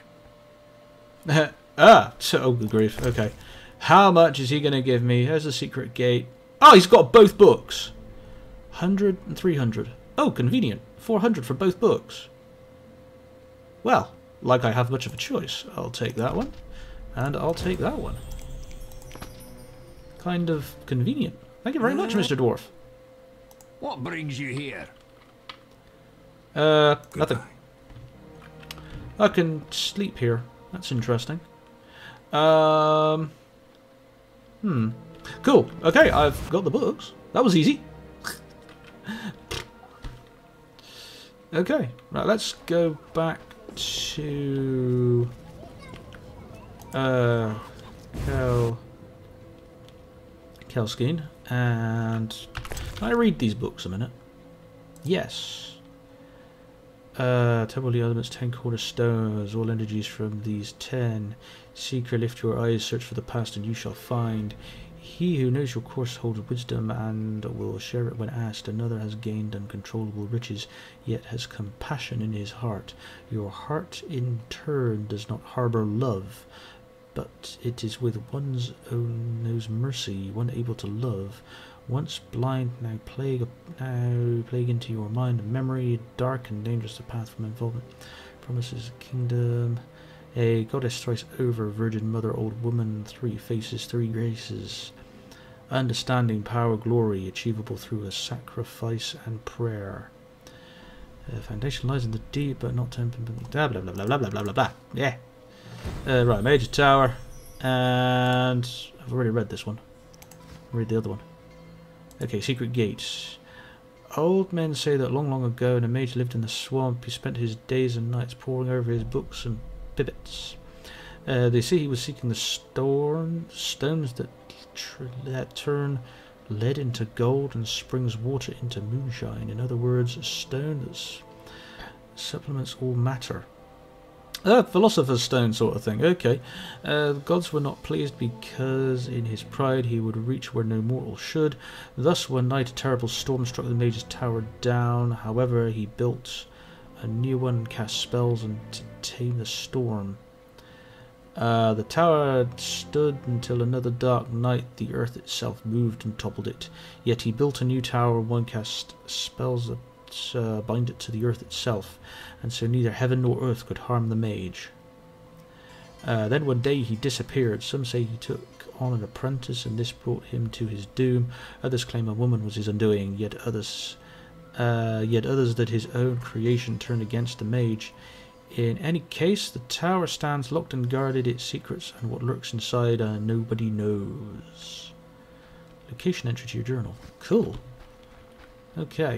ah, so, oh good grief, okay. How much is he going to give me? Here's the secret gate. Oh, he's got both books. one hundred and three hundred. Oh, convenient. four hundred for both books. Well, like I have much of a choice. I'll take that one. And I'll take that one. Kind of convenient. Thank you very much, Mister Dwarf. What brings you here? Uh, nothing. I can sleep here. That's interesting. Um, hmm. Cool. Okay, I've got the books. That was easy. Okay. Right, let's go back to... Uh, Kel... Kelskeen. And Can I read these books a minute? Yes. Uh, Temple of the Elements, ten cornerstones, all energies from these ten. Seeker, lift your eyes, search for the past, and you shall find. He who knows your course holds wisdom and will share it when asked. Another has gained uncontrollable riches, yet has compassion in his heart. Your heart in turn does not harbour love, but it is with one's own knows mercy, one able to love. Once blind, now plague, now plague into your mind and memory. Dark and dangerous the path from involvement. Promises a kingdom. A goddess thrice over, virgin mother, old woman, three faces, three graces. Understanding, power, glory, achievable through a sacrifice and prayer. Uh, foundation lies in the deep, but not tempered. Blah blah blah blah blah blah blah blah blah. Yeah. Uh, right, Major Tower, and I've already read this one. I'll read the other one. Okay, Secret Gates. Old men say that long, long ago, when a mage lived in the swamp, he spent his days and nights poring over his books and pivots. Uh, they say he was seeking the storm stones that tr that turn lead into gold and springs water into moonshine. In other words, a stone that supplements all matter. Uh, philosopher's stone sort of thing. Okay. Uh, the gods were not pleased because in his pride he would reach where no mortal should. Thus one night a terrible storm struck the mage's tower down. However, he built a new one and cast spells and to tame the storm. Uh, the tower stood until another dark night the earth itself moved and toppled it. Yet he built a new tower, one cast spells that uh, bind it to the earth itself, and so neither heaven nor earth could harm the mage. Uh, then one day he disappeared. Some say he took on an apprentice and this brought him to his doom. Others claim a woman was his undoing, yet others uh, yet others that his own creation turned against the mage. In any case, the tower stands locked and guarded. Its secrets and what lurks inside uh, nobody knows. Location entry to your journal. Cool. Okay.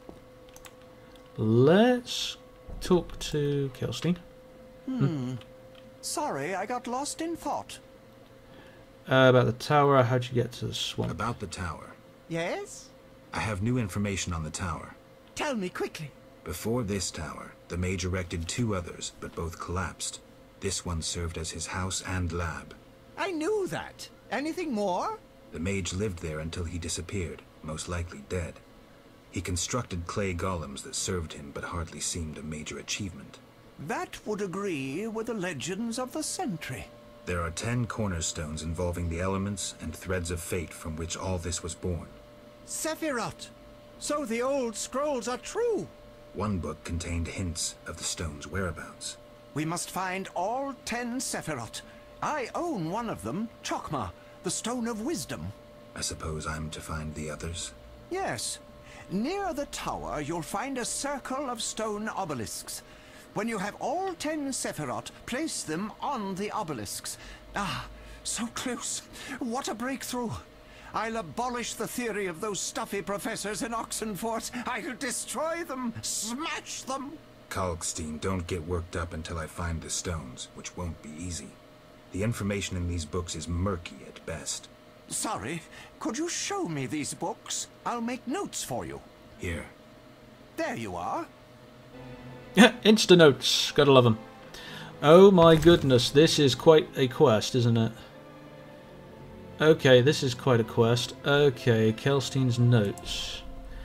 Let's talk to Kelstein. Hmm. Hmm. Sorry, I got lost in thought. Uh, about the tower, how'd you get to the swamp? About the tower. Yes? I have new information on the tower. Tell me quickly. Before this tower, the mage erected two others, but both collapsed. This one served as his house and lab. I knew that. Anything more? The mage lived there until he disappeared, most likely dead. He constructed clay golems that served him, but hardly seemed a major achievement. That would agree with the legends of the Sentry. There are ten cornerstones involving the elements and threads of fate from which all this was born. Sephiroth! So the old scrolls are true! One book contained hints of the stone's whereabouts. We must find all ten Sephiroth. I own one of them, Chokmah, the Stone of Wisdom. I suppose I'm to find the others? Yes. Near the tower, you'll find a circle of stone obelisks. When you have all ten Sephiroth, place them on the obelisks. Ah, so close. What a breakthrough. I'll abolish the theory of those stuffy professors in Oxenfort. I'll destroy them, smash them. Kalkstein, don't get worked up until I find the stones, which won't be easy. The information in these books is murky at best. Sorry, could you show me these books? I'll make notes for you. Here. There you are. Insta notes, gotta love them. Oh my goodness, this is quite a quest, isn't it? Okay, this is quite a quest. Okay, Kelstein's notes.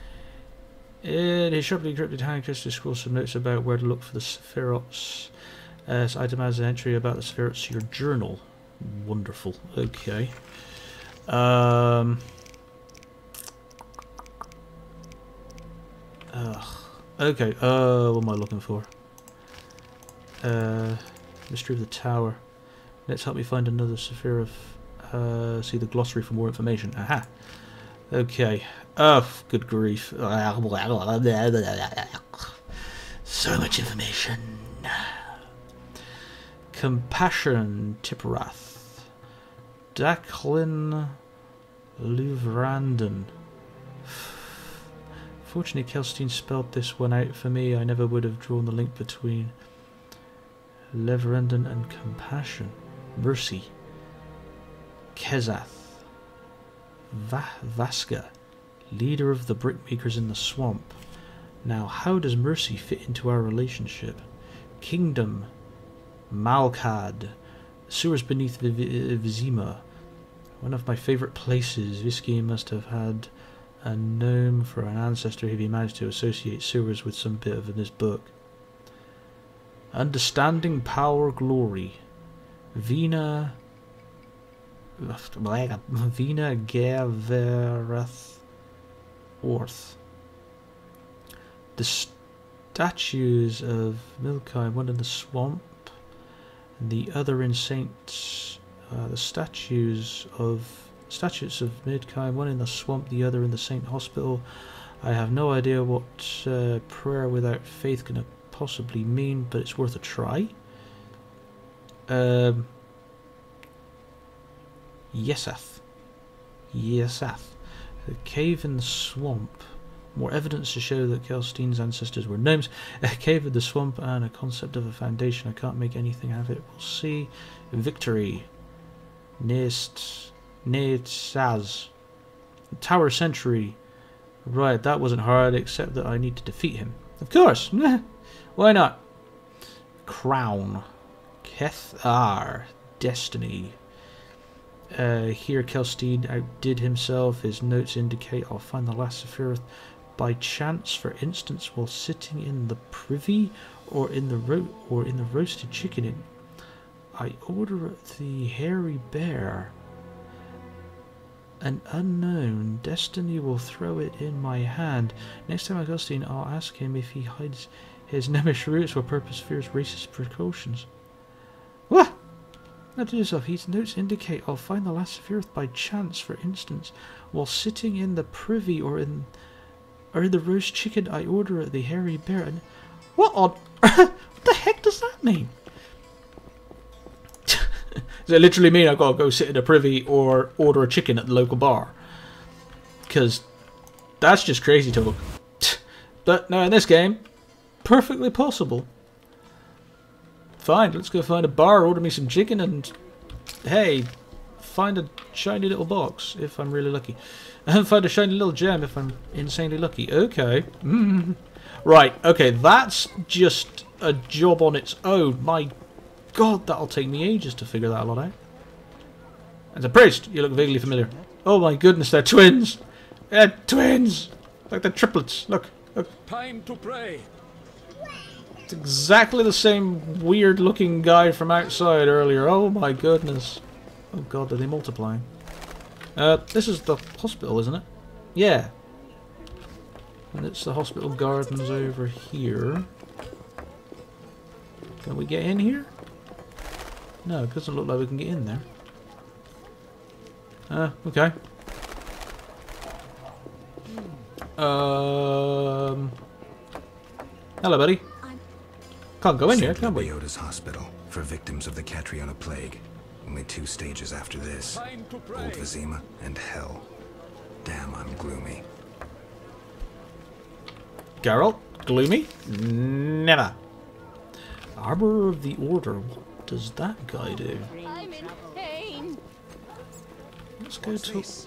In his sharply encrypted handkerchief, he scrawls some notes about where to look for the Sephiroths. Uh, so itemized an entry about the Sephiroths to your journal. Wonderful. Okay. Um. Ugh. Okay. Uh, what am I looking for? Uh, Mystery of the Tower. Let's help me find another Sephiroth. Uh, see the glossary for more information. Aha. Okay. Oh, good grief. So much information. Compassion, Tipperath. Daklin Luvranden. Fortunately, Kelstein spelled this one out for me. I never would have drawn the link between Leverenden and Compassion. Mercy. Kezath. Va Vaska. Leader of the brickmakers in the swamp. Now, how does Mercy fit into our relationship? Kingdom. Malkad. Sewers beneath Vizima. One of my favourite places. This game must have had a gnome for an ancestor if he managed to associate sewers with some bit of this book. Understanding Power Glory. Vina... Vina Gaverath Orth. The statues of Milkai, one in the swamp, and the other in Saint... Uh, the statues of... Statues of Midkai, one in the swamp, the other in the Saint Hospital. I have no idea what uh, prayer without faith can possibly mean, but it's worth a try. Um... Yesath. Yesath. The cave in the swamp. More evidence to show that Kelstein's ancestors were gnomes. A cave in the swamp and a concept of a foundation. I can't make anything out of it. We'll see. Victory. Nest. Nesaz. Tower Century. Right, that wasn't hard, except that I need to defeat him. Of course. Why not? Crown. Kethar. Destiny. Uh, here Kelstein outdid himself. His notes indicate I'll find the last Sephiroth by chance, for instance, while sitting in the privy or in the ro or in the roasted chicken inn. I order the hairy bear. An unknown. Destiny will throw it in my hand. Next time I go Kelstein, I'll ask him if he hides his Nemish roots or purpose fears racist precautions. What? Now to yourself, his notes indicate I'll find the last Sephiroth by chance, for instance, while sitting in the privy or in or in the roast chicken I order at the hairy bear. And what on what the heck does that mean? Does it literally mean I've got to go sit in a privy or order a chicken at the local bar? Because that's just crazy talk. But no, in this game, perfectly possible. Fine, let's go find a bar, order me some chicken, and hey, find a shiny little box if I'm really lucky. And find a shiny little gem if I'm insanely lucky. Okay. Mm. Right, okay, that's just a job on its own. My god, that'll take me ages to figure that lot out. As a priest, you look vaguely familiar. Oh my goodness, they're twins! They're twins! Like they're triplets. Look, look. Time to pray. It's exactly the same weird looking guy from outside earlier. Oh my goodness. Oh god, are they multiplying? Uh, this is the hospital, isn't it? Yeah. And it's the hospital gardens over here. Can we get in here? No, it doesn't look like we can get in there. Uh, okay. Um. Hello, buddy. Can't go in here, can we? Leota's hospital for victims of the Catriona plague. Only two stages after this. Old Vizima and Hell. Damn, I'm gloomy. Geralt? Gloomy? Never. Arbor of the Order. What does that guy do? I'm in pain. Let's go to this.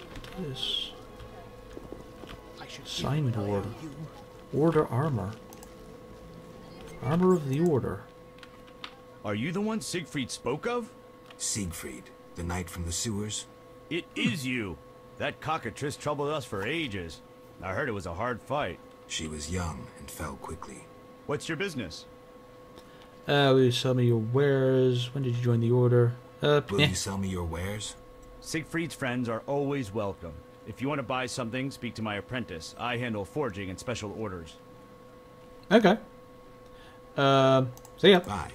Signboard. Order armor. Armor of the Order. Are you the one Siegfried spoke of? Siegfried, the knight from the sewers? It is you. That cockatrice troubled us for ages. I heard it was a hard fight. She was young and fell quickly. What's your business? Uh, will you sell me your wares? When did you join the Order? Uh, Will yeah. you sell me your wares? Siegfried's friends are always welcome. If you want to buy something, speak to my apprentice. I handle forging and special orders. Okay. Uh, see ya. Bye.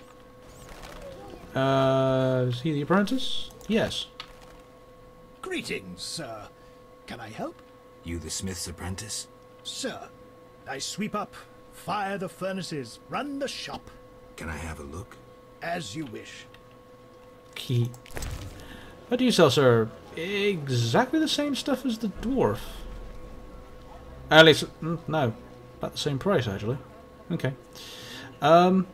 Uh, is he the apprentice? Yes. Greetings, sir. Can I help? You the smith's apprentice? Sir, I sweep up, fire the furnaces, run the shop. Can I have a look? As you wish. Key. What do you sell, sir? Exactly the same stuff as the dwarf. At least, mm, no. About the same price, actually. Okay. Um...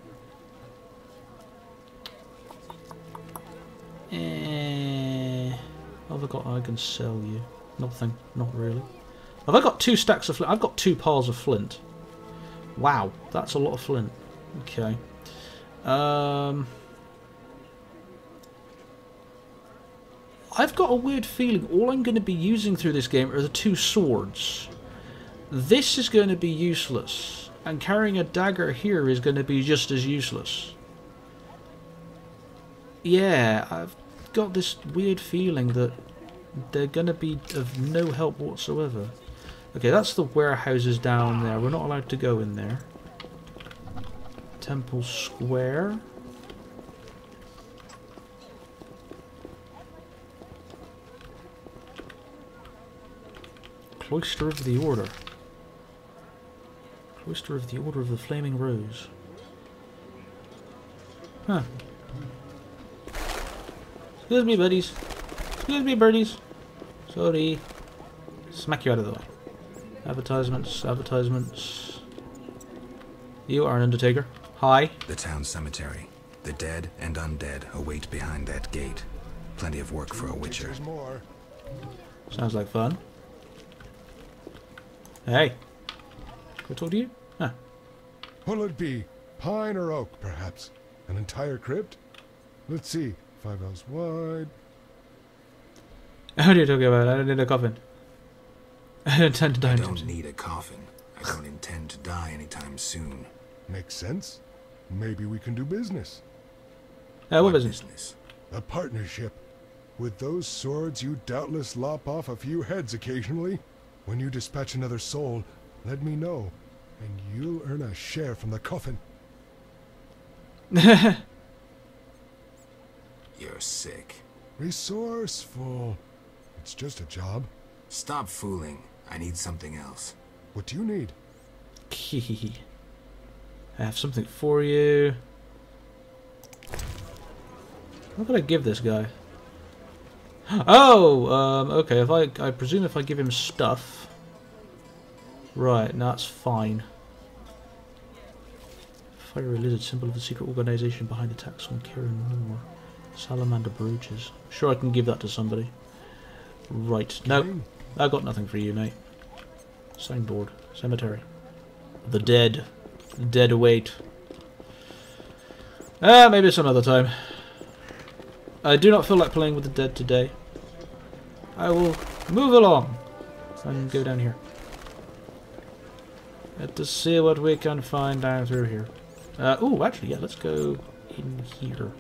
Eh, what have I got I can sell you? Nothing. Not really. Have I got two stacks of flint? I've got two piles of flint. Wow, that's a lot of flint. Okay. Um, I've got a weird feeling all I'm going to be using through this game are the two swords. This is going to be useless. And carrying a dagger here is going to be just as useless. Yeah, I've got this weird feeling that they're going to be of no help whatsoever. Okay, that's the warehouses down there. We're not allowed to go in there. Temple Square. Cloister of the Order. Cloister of the Order of the Flaming Rose. Huh. Excuse me, buddies. Excuse me, birdies. Sorry. Smack you out of the way. Advertisements, advertisements. You are an undertaker. Hi. The town cemetery. The dead and undead await behind that gate. Plenty of work for a witcher. Sounds like fun. Hey. Can I talk to you? Huh. What'll it be? Pine or oak, perhaps? An entire crypt? Let's see. Five ells wide. What are you talking about? I don't need a coffin. I don't intend to die. I don't need a coffin. I don't intend to die anytime soon. Makes sense. Maybe we can do business. Uh, what, what business? business? A partnership. With those swords, you doubtless lop off a few heads occasionally. When you dispatch another soul, let me know, and you'll earn a share from the coffin. You're sick. Resourceful. It's just a job. Stop fooling. I need something else. What do you need? I have something for you. What could I give this guy? Oh, um, okay. If I, I presume if I give him stuff, right? No, that's fine. Fiery lizard, symbol of the secret organization behind attacks on Kieran Moore. Salamander brooches. Sure, I can give that to somebody. Right. No, I've got nothing for you, mate. Signboard. Cemetery. The dead. The dead await. Ah, maybe some other time. I do not feel like playing with the dead today. I will move along and go down here. Let's see what we can find down through here. Uh, oh, actually, yeah, let's go in here.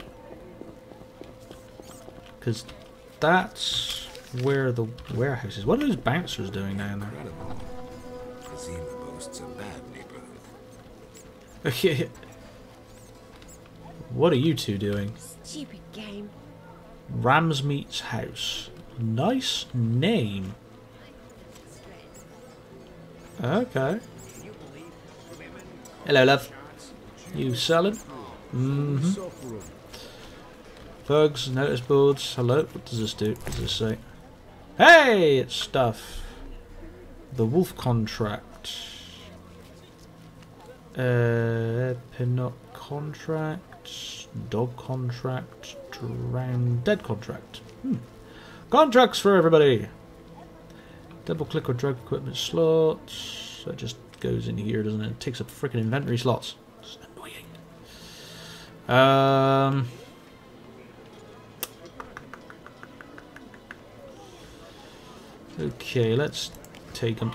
Because that's where the warehouse is. What are those bouncers doing down there? Incredible. Kazima boasts a bad neighborhood. Okay. What are you two doing? Stupid game. Ramsmeat's house. Nice name. Okay. Hello, love. You selling? Mm-hmm. Thugs, notice boards. Hello. What does this do? What does this say? Hey, it's stuff. The wolf contract. Uh, Pinnock contract. Dog contract. Drowned dead contract. Hmm. Contracts for everybody. Double click or drag equipment slots. That just goes in here, doesn't it? It takes up freaking inventory slots. It's annoying. Um. Okay, let's take them.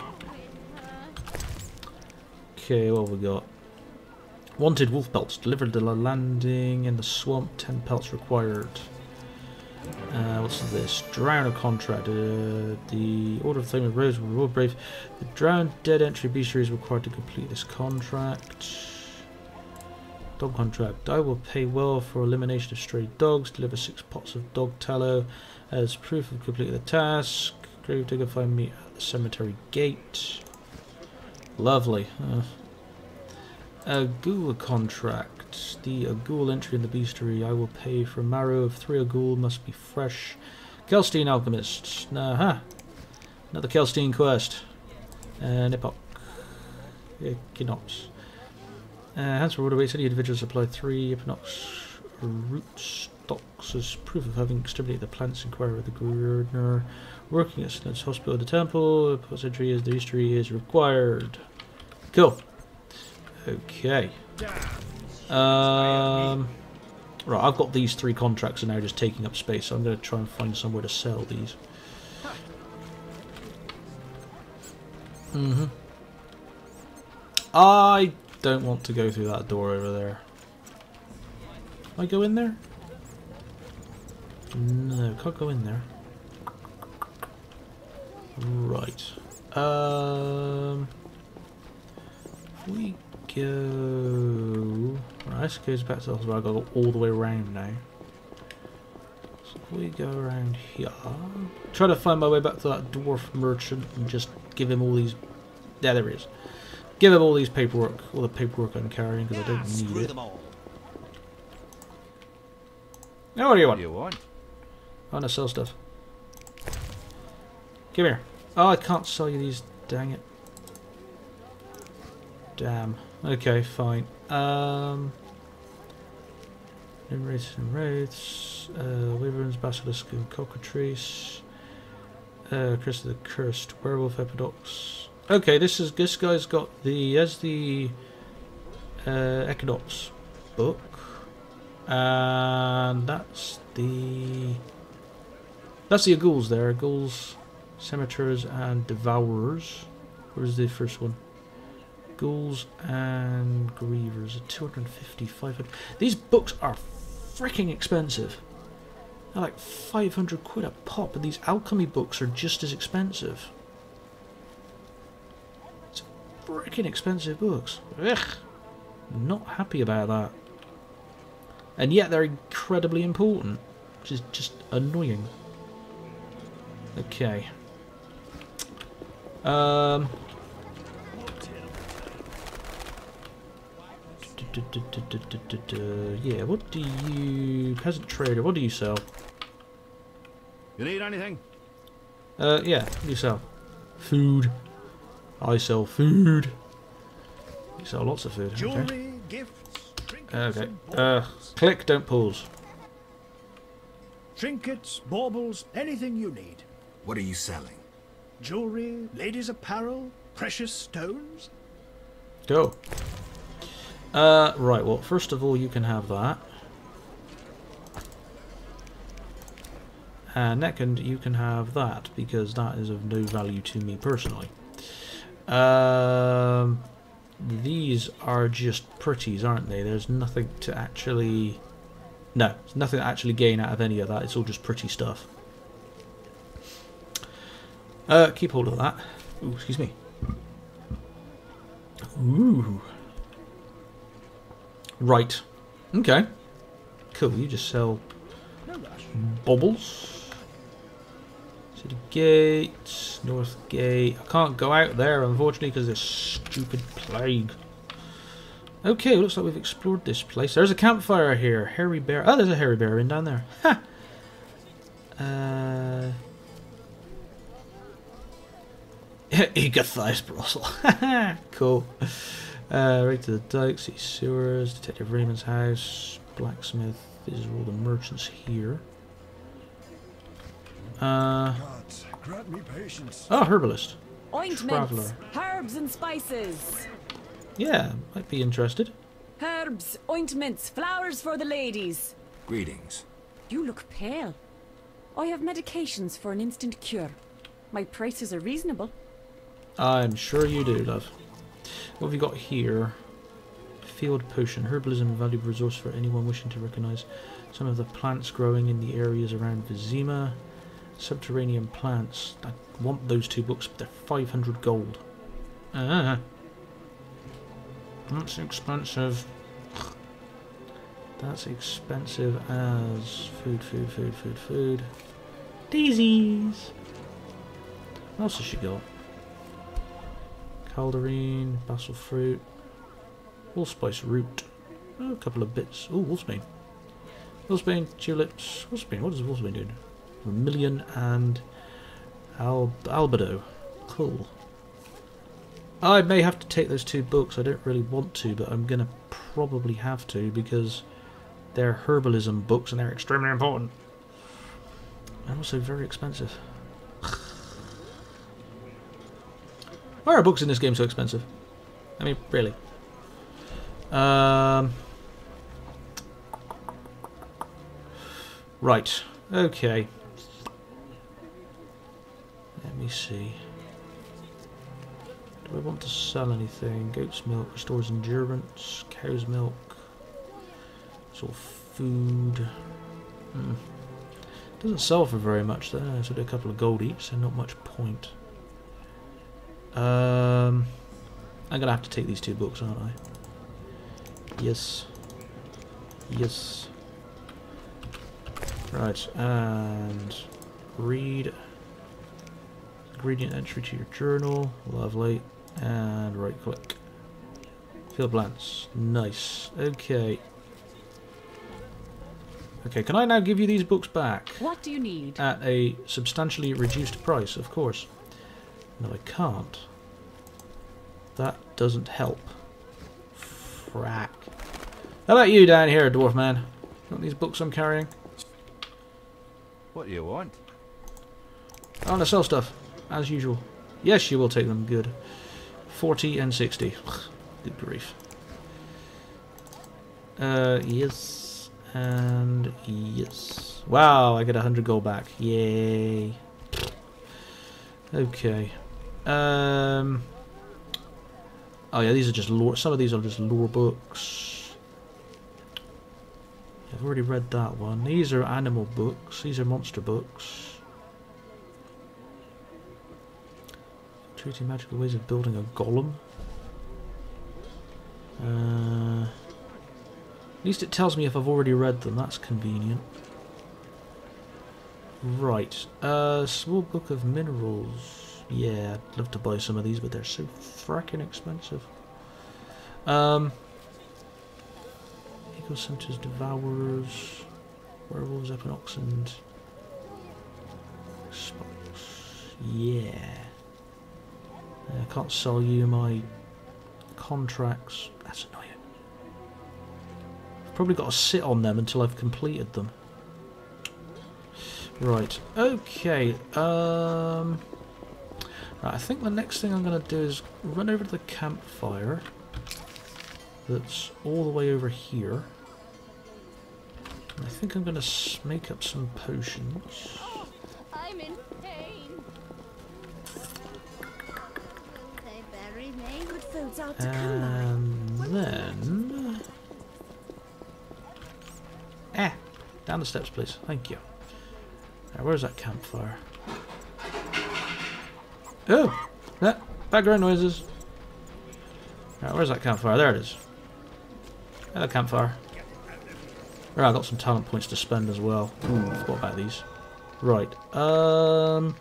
Okay, what have we got? Wanted wolf pelts delivered to the landing in the swamp. Ten pelts required. Uh, what's this? Drowner contract. Uh, the Order of the Flaming Rose will reward brave. The drowned dead entry bestiary is required to complete this contract. Dog contract. I will pay well for elimination of stray dogs. Deliver six pots of dog tallow as proof of completing the task. Gravedigger, find me at the cemetery gate. Lovely. Uh, a ghoul contract. The a ghoul entry in the bestiary. I will pay for marrow of three a ghoul. Must be fresh. Kelstein alchemist. Nah, huh. Another Kelstein quest. And Epoch. Equinox. Uh, hands reward awaits any individual supply three Equinox root stocks as proof of having exterminated the plants. Inquire with the gardener. Working at Snow's Hospital, the temple. The post entry is the history is required. Cool. Okay. Um, right, I've got these three contracts and now just taking up space, so I'm going to try and find somewhere to sell these. Mm-hmm. I don't want to go through that door over there. Can I go in there? No, can't go in there. Right. Um, if we go... Right, this goes back to the hospital. I've got to go all the way around now. So if we go around here... Try to find my way back to that dwarf merchant and just give him all these... Yeah, there he is. Give him all these paperwork, all the paperwork I'm carrying, because I don't need it. Now, what do you want? What do you want? I want to sell stuff. Come here. Oh, I can't sell you these. Dang it. Damn. Okay, fine. Um. Wraiths and Wraiths. Uh, Wyverns, Basilisk, and Cockatrice. Uh, Chris the Cursed Werewolf Epidox. Okay, this is this guy's got the as the uh, Equinox book, and that's the that's the ghouls there, ghouls, scimitars, and devourers. Where's the first one? Ghouls and grievers. two hundred fifty, five hundred. These books are freaking expensive. They're like five hundred quid a pop, and these alchemy books are just as expensive. Freaking expensive books. Ugh. Not happy about that. And yet they're incredibly important, which is just annoying. Okay. Um. Yeah, what do you... Peasant trader, what do you sell? You need anything? Uh, yeah, what do you sell? Food. I sell food. You sell lots of food. Jewelry, Okay. gifts, trinkets, Okay. and Uh, baubles. click, don't pause. Trinkets, baubles, anything you need. What are you selling? Jewelry, ladies' apparel, precious stones. Go. Uh, right, well, first of all, you can have that. And second, you can have that, because that is of no value to me personally. Um, these are just pretties, aren't they? There's nothing to actually... No, there's nothing to actually gain out of any of that. It's all just pretty stuff. Uh, keep hold of that. Ooh, excuse me. Ooh. Right. Okay. Cool, you just sell baubles. City Gate, North Gate. I can't go out there, unfortunately, because of this stupid plague. Okay, looks like we've explored this place. There's a campfire here. Hairy bear. Oh, there's a hairy bear in down there. Ha! Uh... Egathize brothel. Cool. Uh, right to the dikes, these sewers, Detective Raymond's house, blacksmith. These are all the merchants here. Uh, Gods, grant me patience. oh, herbalist. Ointments, Traveller. herbs and spices. Yeah, might be interested. Herbs, ointments, flowers for the ladies. Greetings. You look pale. I have medications for an instant cure. My prices are reasonable. I'm sure you do, love. What have you got here? Field potion. Herbalism, a valuable resource for anyone wishing to recognize some of the plants growing in the areas around Vizima. Subterranean plants. I want those two books, but they're five hundred gold. Ah. That's expensive. That's expensive as food, food, food, food, food. Daisies! What else has she got? Calderine, basil fruit, allspice root, oh, a couple of bits. Oh, wolfsbane. Wolfsbane, tulips. Wolfsbane, what does wolfsbane do? Vermilion and al albedo. Cool. I may have to take those two books. I don't really want to, but I'm going to probably have to because they're herbalism books and they're extremely important. And also very expensive. Why are books in this game so expensive? I mean, really. Um, right. Okay. Let me see. Do I want to sell anything? Goat's milk restores endurance. Cow's milk. It's all food. Hmm. Doesn't sell for very much though. So do a couple of gold each, so not much point. Um, I'm gonna have to take these two books, aren't I? Yes. Yes. Right, and read. Ingredient entry to your journal. Lovely. And right click. Field plants. Nice. Okay. Okay, can I now give you these books back? What do you need? At a substantially reduced price, of course. No, I can't. That doesn't help. Frack. How about you down here, dwarf man? Got these books I'm carrying? What do you want? I want to sell stuff, as usual. Yes, you will take them. Good. forty and sixty. Good grief. Uh, yes. And yes. Wow, I get a hundred gold back. Yay. Okay. Um. Oh yeah, these are just lore. Some of these are just lore books. I've already read that one. These are animal books. These are monster books. Treating magical ways of building a golem. Uh, at least it tells me if I've already read them. That's convenient. Right. Uh, small book of minerals. Yeah, I'd love to buy some of these, but they're so fracking expensive. Um, Eco Centers, Devourers, Werewolves, Equinox, and Xbox. Yeah. I can't sell you my contracts. That's annoying. I've probably got to sit on them until I've completed them. Right. Okay. Um. Right, I think the next thing I'm going to do is run over to the campfire. That's all the way over here. And I think I'm going to make up some potions. I'm in pain. They bury me. Good food's out to And come then... Ah! Down the steps, please. Thank you. Now, where's that campfire? Oh! That background noises. Right, where's that campfire? There it is. Hello, campfire. Right, I got some talent points to spend as well. Ooh, I forgot about these. Right. Um.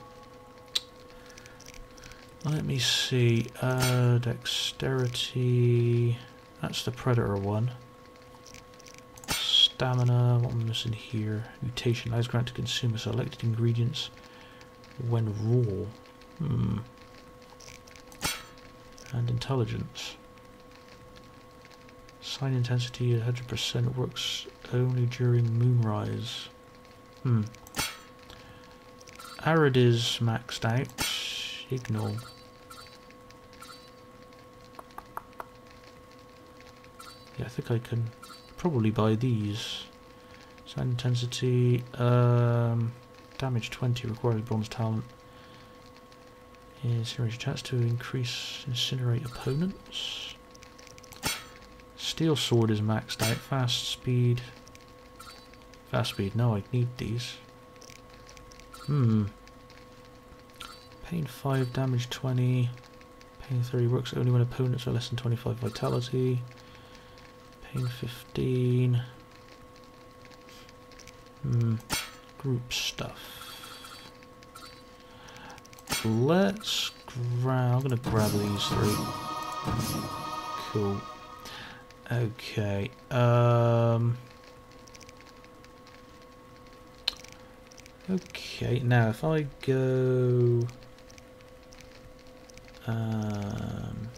Let me see. Uh, dexterity. That's the predator one. Stamina. What am I missing here? Mutation. Allows grant to consume selected ingredients when raw. Hmm. And intelligence. Sign intensity one hundred percent works only during moonrise. Hmm. Arid is maxed out. Ignore. Yeah, I think I can probably buy these. Sign intensity. Um, damage twenty requires bronze talent. Incinerate chance to increase incinerate opponents. Steel sword is maxed out. Fast speed. Fast speed. No, I need these. Hmm. Pain five, damage twenty. Pain thirty works only when opponents are less than twenty-five vitality. Pain fifteen. Hmm. Group stuff. Let's grab. I'm gonna grab these three. Cool. Okay. Um. Okay. Now, if I go. Um.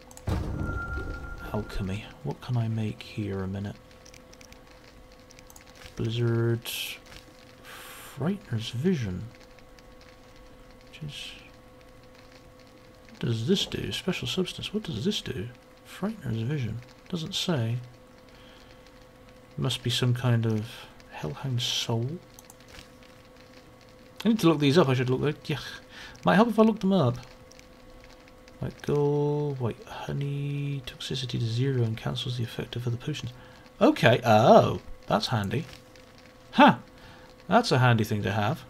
Alchemy. What can I make here? A minute. Blizzard. Frightener's Vision. She's... What does this do? Special substance. What does this do? Frightener's vision. Doesn't say. Must be some kind of hellhound soul. I need to look these up. I should look. Like, yeah, might help if I look them up. White gold, white honey, toxicity to zero and cancels the effect of other potions. Okay. Oh, that's handy. Huh. That's a handy thing to have.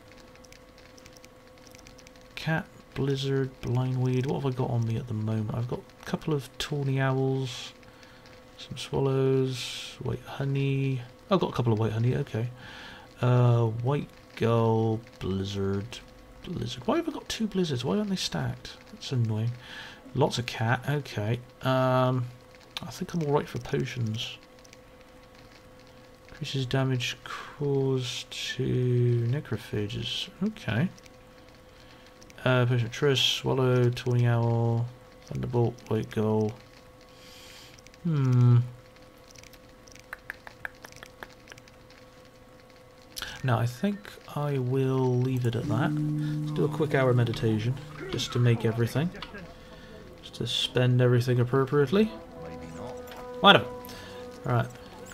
Cat, blizzard, blindweed. What have I got on me at the moment? I've got a couple of tawny owls, some swallows, white honey. I've got a couple of white honey. Okay. Uh, white gull, blizzard, blizzard. Why have I got two blizzards? Why aren't they stacked? That's annoying. Lots of cat. Okay. Um, I think I'm all right for potions. Increases damage caused to necrophages. Okay. Uh, potion Triss, swallow, tawny owl, thunderbolt, white gull. Hmm. Now I think I will leave it at that. Let's do a quick hour meditation, just to make everything, just to spend everything appropriately. Why not? All right.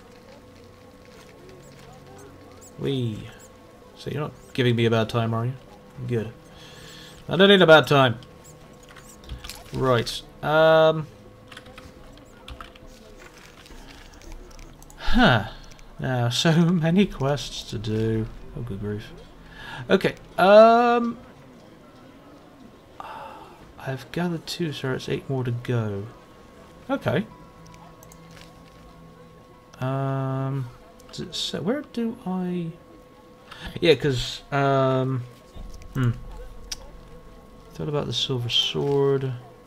Wee. So you're not giving me a bad time, are you? Good. I don't need a bad time. Right. Um. Huh. Now, so many quests to do. Oh, good grief. Okay. Um. I've gathered two, so it's eight more to go. Okay. Um. Does it say, where do I... Yeah, because... Um. Hmm. Thought about the silver sword.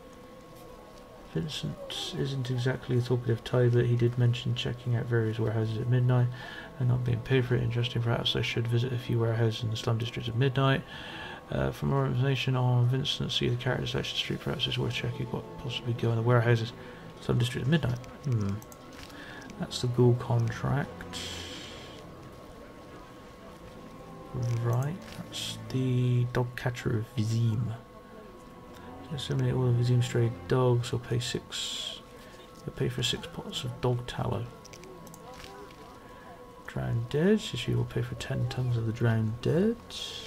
Vincent isn't exactly a talkative type, but he did mention checking out various warehouses at midnight and not being paid for it. Interesting, perhaps I should visit a few warehouses in the slum districts at midnight. Uh, for more information on Vincent, see the character section street. Perhaps it's worth checking what possibly go in the warehouses, slum district at midnight. Hmm. That's the ghoul contract. Right, that's the dog catcher of Vizim. Disseminate all of Vizim stray dogs, or pay six. You'll pay for six pots of dog tallow. Drowned dead, so you will pay for ten tons of the drowned dead.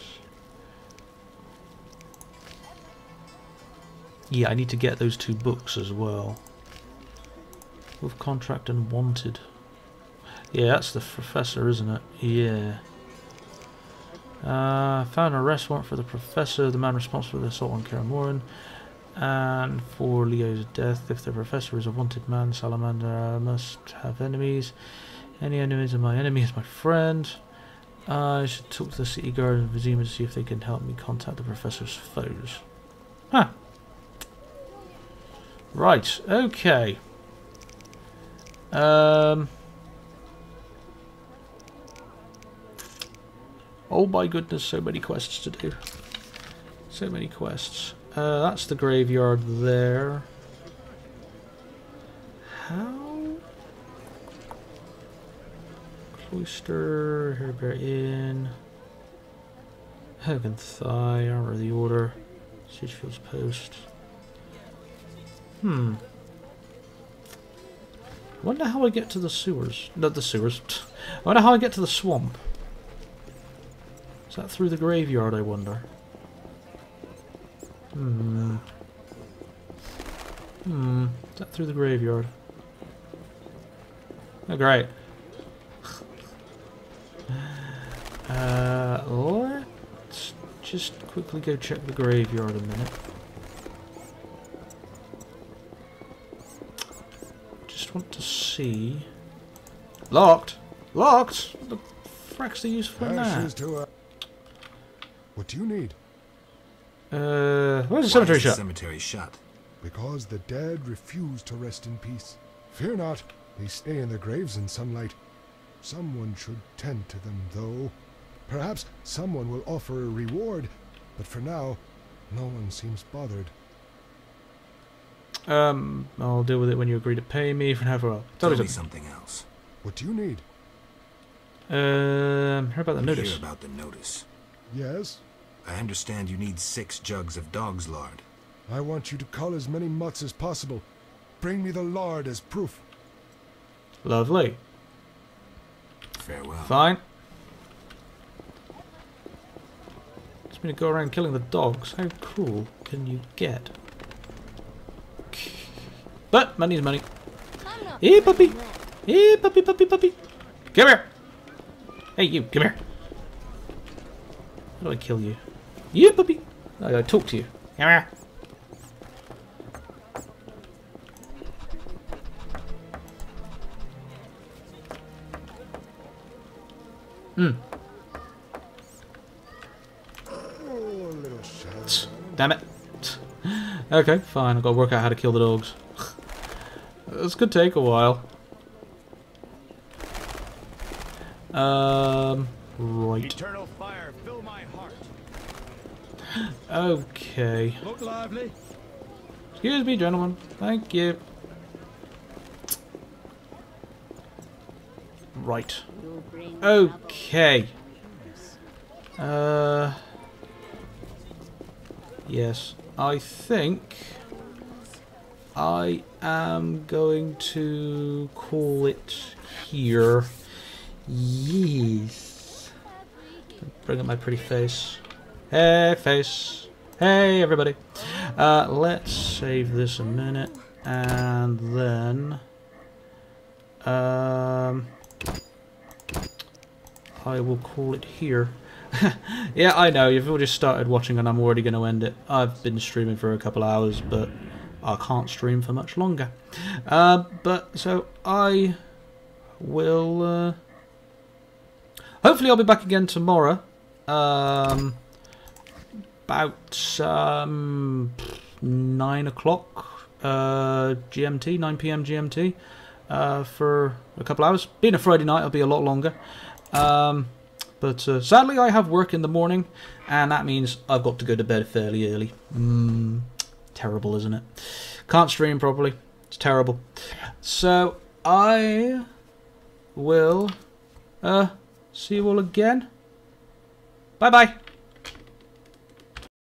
Yeah, I need to get those two books as well. Wolf contract and wanted. Yeah, that's the professor, isn't it? Yeah. Uh, found an arrest warrant for the professor, the man responsible for the assault on Karen Moran, and for Leo's death. If the professor is a wanted man, Salamander must have enemies. Any enemies of my enemy is my friend. Uh, I should talk to the city guard and Vizima to see if they can help me contact the professor's foes. Huh. Right, okay. Um... Oh my goodness, so many quests to do. So many quests. Uh, that's the graveyard there. How? Cloister, Herberry Inn. Hagen Thigh, Armor of the Order. Sitchfield's Post. Hmm. I wonder how I get to the sewers. Not the sewers. I wonder how I get to the swamp. Is that through the graveyard, I wonder? Hmm. Hmm. Is that through the graveyard? Oh, great. uh, let's just quickly go check the graveyard a minute. Just want to see... Locked! Locked! The frack's the use for Ashes that? to a... What do you need? Uh, where's the cemetery shut? Cemetery shut. Because the dead refuse to rest in peace. Fear not, they stay in their graves in sunlight. Someone should tend to them, though. Perhaps someone will offer a reward, but for now, no one seems bothered. Um, I'll deal with it when you agree to pay me for however well. Tell me something else. What do you need? Um, heard about the I'm notice. Hear about the notice. Yes? I understand you need six jugs of dog's lard. I want you to cull as many mutts as possible. Bring me the lard as proof. Lovely. Farewell. Fine. Just me to go around killing the dogs. How cool can you get? But money's money. Hey, puppy. Hey, puppy, puppy, puppy. Come here. Hey, you. Come here. How do I kill you? You, puppy. I gotta talk to you. Come here. Hmm. Oh, little shadow. Damn it. Okay, fine. I've got to work out how to kill the dogs. This could take a while. Um, right. Eternal fire, fill my heart. Okay. Look lively. Excuse me, gentlemen. Thank you. Right. Okay. Uh. Yes. I think I am going to call it here. Yes. Bring up my pretty face. Hey, face. Hey, everybody. Uh, let's save this a minute, and then um, I will call it here. Yeah, I know, you've all just started watching and I'm already going to end it. I've been streaming for a couple hours, but I can't stream for much longer. Uh, but, so, I will... Uh, hopefully I'll be back again tomorrow. Um, about um, nine o'clock uh, G M T, nine P M G M T, uh, for a couple hours. Being a Friday night, it'll be a lot longer. Um... But uh, sadly, I have work in the morning, and that means I've got to go to bed fairly early. Mm, terrible, isn't it? Can't stream properly. It's terrible. So, I will uh, see you all again. Bye-bye.